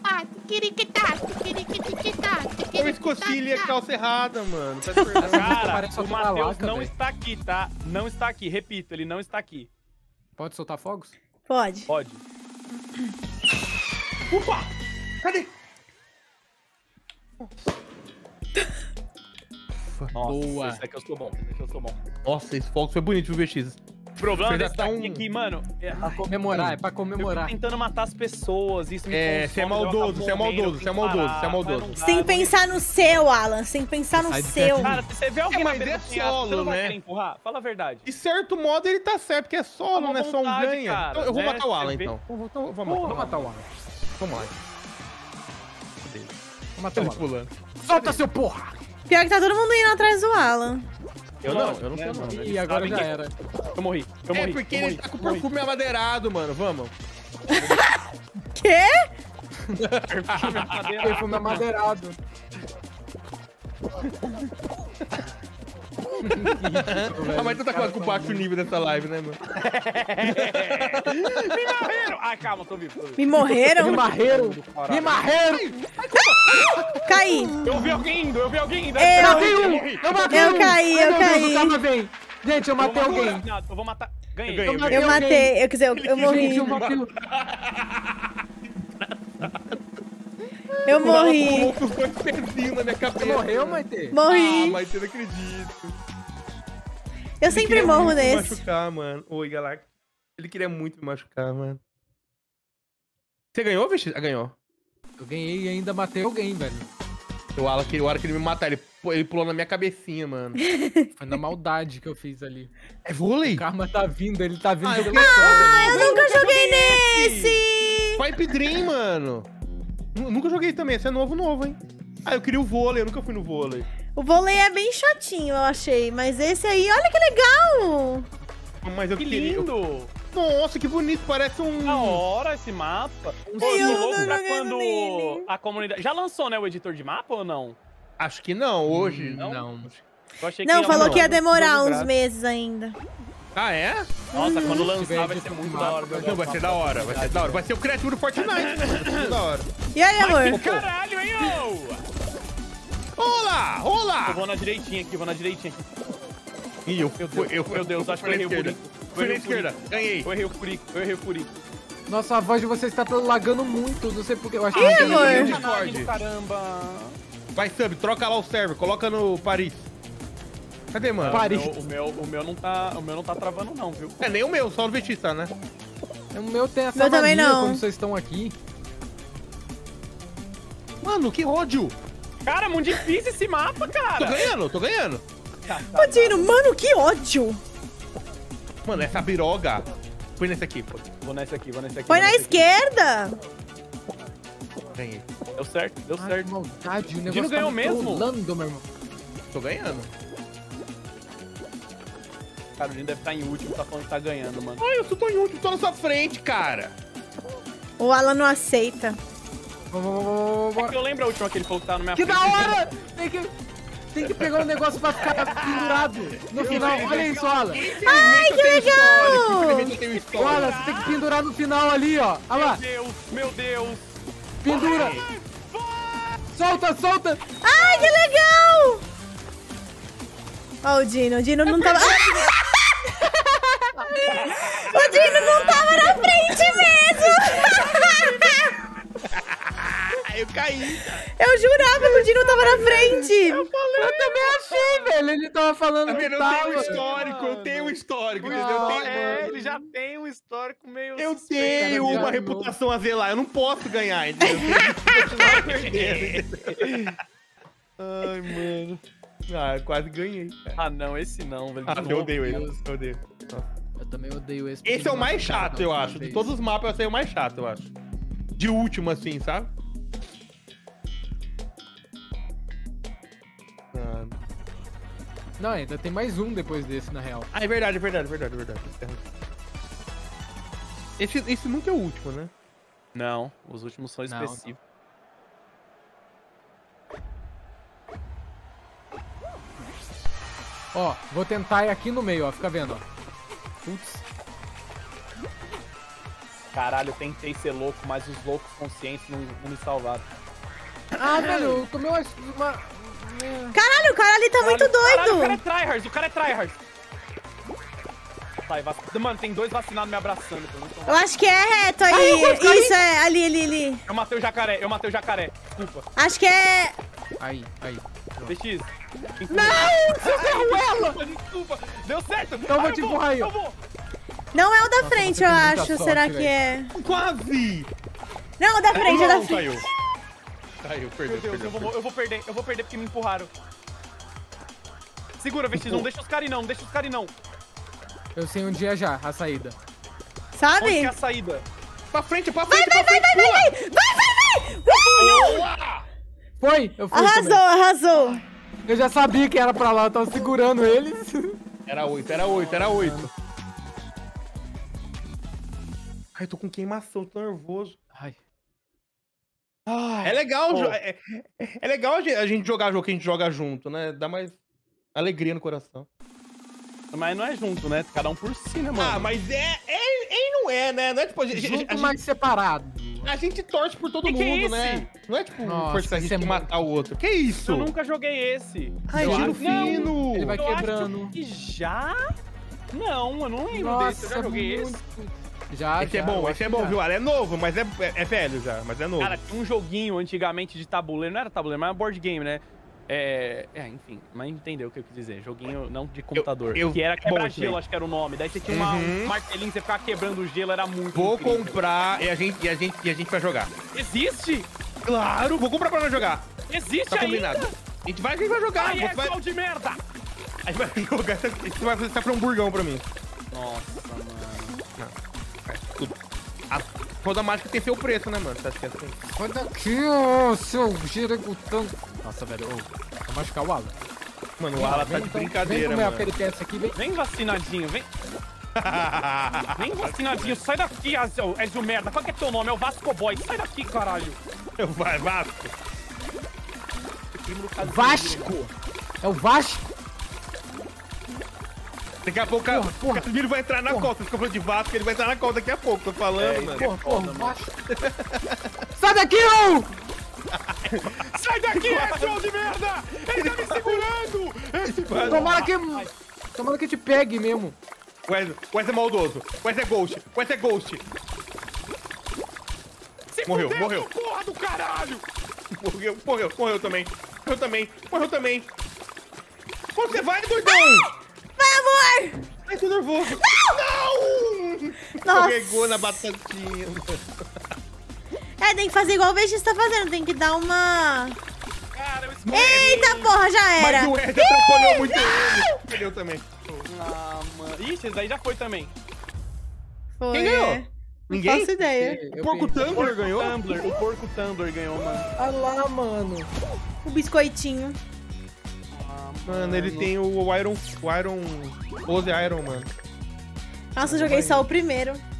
eu escolhi a calça errada, mano. Peço perdão. Cara, Parece o uma Matheus laca, não velho. está aqui, tá? Não está aqui. Repito, ele não está aqui. Pode soltar fogos? Pode. Pode. Ufa! Cadê? Nossa, Boa. esse daqui eu sou bom. Esse daqui eu sou bom. Nossa, esse fogo foi bonito, viu, V X? O problema Fez desse até daqui um- aqui, mano... É, Pra comemorar, é pra eu comemorar. fico tentando matar as pessoas, isso me É, consome, você é eu maldoso, acabo você é morrendo, maldoso, eu você é fico maldoso, parado, você é maldoso. mas não dá, Sem não- pensar no seu, Alan. Sem pensar no Sai de seu. perto. Cara, se você vê alguém É, na mas beira é do penhasco, você não solo, vai né? querer empurrar? Fala a verdade. De certo modo, ele tá certo, porque é solo, É uma não é só um vontade, ganha. cara, Então, eu vou né? matar o Alan, Você vê- então. Vamos, então, vamos Porra, matar. Vou matar o Alan. Vamos lá. Vou matar o Ele Alan. pulando. Solta, seu porra! Pior que tá todo mundo indo atrás do Alan. Eu não, eu não sei não. Eles E agora sabem já que- era. Eu morri, eu morri. É porque eu ele morri, tá com eu morri. perfume amadeirado, mano. Vamos. Quê? Perfume amadeirado. A Maitê tá quase com o baixo nível dessa live, né, mano? Me morreram! Ai, calma, tô vivo, tô vivo. Me morreram? Me marreram! Me marreram! Caí. Eu vi alguém indo, eu vi alguém indo. Eu- Matei um! Eu matei Eu um! caí, Ai, eu meu Deus, caí. o Karma vem! Gente, eu matei Eu vou alguém. matar- Eu vou matar. Ganhei. Eu ganhei, Eu matei. Eu, quer dizer, eu, eu morri. Gente, eu matei o... Eu morri. Colocou com os dois pezinhos na minha cabeça. Você morreu, Maitê? Ah, Morri. Maitê, não acredito. Eu Ele sempre queria morro muito me nesse. machucar, mano. Oi, Galactus. Ele queria muito me machucar, mano. Você ganhou, V X? Ah, ganhou. Eu ganhei e ainda matei alguém, velho. O Alan, que- o hora que ele me matar, ele, ele pulou na minha cabecinha, mano. Foi na maldade que eu fiz ali. É vôlei? O Karma tá vindo, ele tá vindo Ah, eu pelo quero- Ah, eu nunca joguei nesse. Pipe Dream, mano. Nu- Nunca joguei também, esse é novo, novo, hein? Ah, eu queria o vôlei, eu nunca fui no vôlei. O vôlei é bem chatinho, eu achei. Mas esse aí, olha que legal. Mas eu Que queria... eu- lindo! Nossa, que bonito, parece um... Da hora esse mapa. Pô, Eu eu não tô louco tô pra jogando quando nele. a comunidade... Já lançou, né, o editor de mapa ou não? Acho que não, hoje. Não? Não. Eu achei Não, ia falou lançar. que ia demorar Vamos uns lá. meses ainda. Ah, é? Nossa, quando lançar tiver vai ser editor muito de da mapa, hora. vai meu Não, vai ser da hora, vai ser da hora. Vai ser o criativo do Fortnite, mano. Vai ser da hora. E aí, amor? Caralho, hein, ô! Olá, Eu olá! vou na direitinha aqui, vou na direitinha aqui. Ih, eu, eu, eu, eu, Meu Deus, acho que eu errei o esquerda. furico. Eu Fui na errei o esquerda, furico. ganhei. Eu errei o furico, eu errei o furico. Nossa, a voz de vocês tá lagando muito, não sei porquê. Eu acho Ih, que é amor? eu- Discord. Caramba. Vai, sub, troca lá o server, coloca no Paris. Cadê, mano? Paris. O meu, o, meu, o, meu não tá, o meu não tá travando não, viu? É nem o meu, só o V X, tá, né? O meu tem essa Meu também mania não. quando vocês estão aqui. Mano, que ódio! Cara, muito difícil esse mapa, Tô cara. ganhando, tô ganhando. Ô, Dino, mano, que ódio. Mano, essa biroga. Fui nesse aqui, pô. Vou nesse aqui, vou nesse aqui. Foi vou na nesse aqui. esquerda. Ganhei. Deu certo, deu Ai, certo. que maldade, o Dino negócio ganhou tá me mesmo? trolando, meu irmão. Tô ganhando. Cara, o Dino deve estar em último, tá falando que tá ganhando, mano. Ai, eu tô em último, tô na sua frente, cara. O Alan não aceita. Vamos, vamos, vamos, É vamos. que eu lembro a última que ele falou que tava na minha Que frente. da hora! Tem que... tem que pegar um negócio pra ficar pendurado no final. Olha isso, Alan. Ai, que legal! Infelizmente eu tenho história. Olha, você tem que pendurar no final ali, ó. Olha lá. Meu Deus, meu Deus. Pendura. Solta, solta. Ai, que legal! Ó, o Dino. O Dino não tava... O Dino não tava na frente mesmo! Eu caí. Eu jurava que o Dino tava na frente. Eu também achei, velho. Ele tava falando Eu que tenho tava. um histórico, eu tenho um histórico, entendeu? Eu tenho, É, ele já tem um histórico meio eu suspeito. tenho cara, uma já reputação a zelar, eu não posso ganhar, entendeu? Eu tenho que continuar perdendo. Ai, mano. Ah, eu quase ganhei. cara. Ah, não, esse não, velho. Ah, De eu novo. odeio ele, eu odeio. Eu também odeio esse. Esse é o mais chato, eu Uma acho. De vez. todos os mapas, esse é o mais chato, eu acho. De último, assim, sabe? Ah, Não, ainda tem mais um depois desse, na real. Ah, é verdade, é verdade, é verdade, é verdade. Esse, esse nunca é o último, né? Não, os últimos são Não. expressivos. Ó, vou tentar ir aqui no meio, ó. Fica vendo, ó. Putz. Caralho, eu tentei ser louco, mas os loucos conscientes não, não me salvaram. Ah, velho, eu tomei uma... uma... Caralho, o cara ali tá muito Caralho, o cara é doido. tryhard, o cara é tryhard. Tá, vac... Mano, tem dois vacinados me abraçando. Eu, não tô... Eu acho que é reto aí. Isso, é. Ali, ali, ali. eu matei o jacaré, eu matei o jacaré. Desculpa. Acho que é... Aí, aí. V X. Não! Você ferrou ela! Desculpa, desculpa. Deu certo. Então eu vou Ah, te vou, empurrar aí, ó. eu vou. Não é o da Nossa, frente, você eu tem muita acho. sorte, Será que velho. é... Quase! Não, o da frente, é da Não, frente. caiu. Caiu, perdeu, Meu Deus, perdeu. eu vou, eu vou perder, eu vou perder porque me empurraram. Segura, V X, não deixa os caras não, não deixa os caras não. Eu sei onde é já, a saída. Onde Sabe? que é a saída? Pra frente, pra Vai, frente, vai, pra vai, frente, vai, vai, pula! vai! Vai, vai, vai! Uh! Foi? Eu fui Arrasou, também. arrasou. Eu já sabia que era pra lá, eu tava segurando eles. Era oito, era oito, era oito. Ai, tô com queimação, tô nervoso. Ai. É legal, Pô. jo- é, é- é legal a gente- a gente jogar jogo que a gente joga junto, né? Dá mais alegria no coração. Mas não é junto, né? Cada um por si, né, mano? Ah, mas é, é, é e não é, né? Não é tipo, a, gente- a, Junto, gente- mas separado. a gente torce por todo Que que é mundo, esse? né? Não é tipo, Nossa, força a isso gente é que muito- matar o outro. Que isso? Eu nunca joguei esse. Ai, Eu giro acho- fino. Ele vai eu quebrando. acho que já? Não, eu não lembro Nossa, desse. Eu já joguei muito... esse. Já, Esse é já, bom, eu esse acho é que bom, já. viu? Ela é novo, mas é, é, é velho já, mas é novo. Cara, tinha um joguinho antigamente de tabuleiro. Não era tabuleiro, mas era board game, né? É, é, enfim, mas entendeu o que eu quis dizer. Joguinho não de computador. eu- que era bom, quebra-gelo, sim. acho que era o nome. Daí você tinha uma, Uhum. um martelinho, você ficava quebrando o gelo, era muito Vou incrível. comprar e a, gente, e, a gente, e a gente vai jogar. Existe? Claro, vou comprar pra nós jogar. Existe Tá ainda? combinado. A gente vai, a gente vai jogar. Ai, você é vai, sol de merda! a gente vai jogar. Você vai fazer um hamburgão pra mim. Nossa, mano. Tudo. A, toda mágica tem seu preço, né, mano? Você acha que é assim? Olha aqui, ó, seu giregutão. Nossa, velho, ô, vou machucar o Alan. Mano, o Ala tá Vem, de então, brincadeira, vem comer a mano. peripécia aqui, vem. Vem vacinadinho, vem. Vem vacinadinho, sai daqui, Ezio, Ezio merda. Qual que é teu nome? É o Vasco Boy. Sai daqui, caralho. Vai, Vasco. Vasco! É o Vasco? Daqui a pouco Porra, o porra. Casimiro vai entrar na Porra. costa. Você ficou falando de Vasco, ele vai entrar na costa daqui a pouco. Tô falando, É, mano. Porra, porra, foda, Vasco. Sai daqui, ô! Sai daqui, Ezio de merda! Ele tá me segurando! Esse Tomara que... Tomara que te pegue mesmo. O Wes, o Wes é maldoso. O Wes é ghost. O Wes é ghost. Se Morreu, fudeu, morreu. Porra do caralho! Morreu, morreu, morreu também. Morreu também, morreu também. Onde você vai, doidão? Vai, amor! Ai, tô nervoso. Não! Nossa. Escorregou na batatinha. É, tem que fazer igual o V X tá fazendo. Tem que dar uma... Cara, eu escorreguei. Eita, porra, já era. Mas o Wes atrapalhou muito ele. Perdeu também. Ah, mano. Ixi, esse daí já foi também. Foi, Quem ganhou? é. Não Ninguém? faço ideia. O Porco Tumblr ganhou? Tumblr, o porco Tumblr ganhou, mano. Olha lá, mano. O biscoitinho. Mano, ele tem o Iron... O Iron... Pose Iron, mano. Nossa, eu joguei só o primeiro.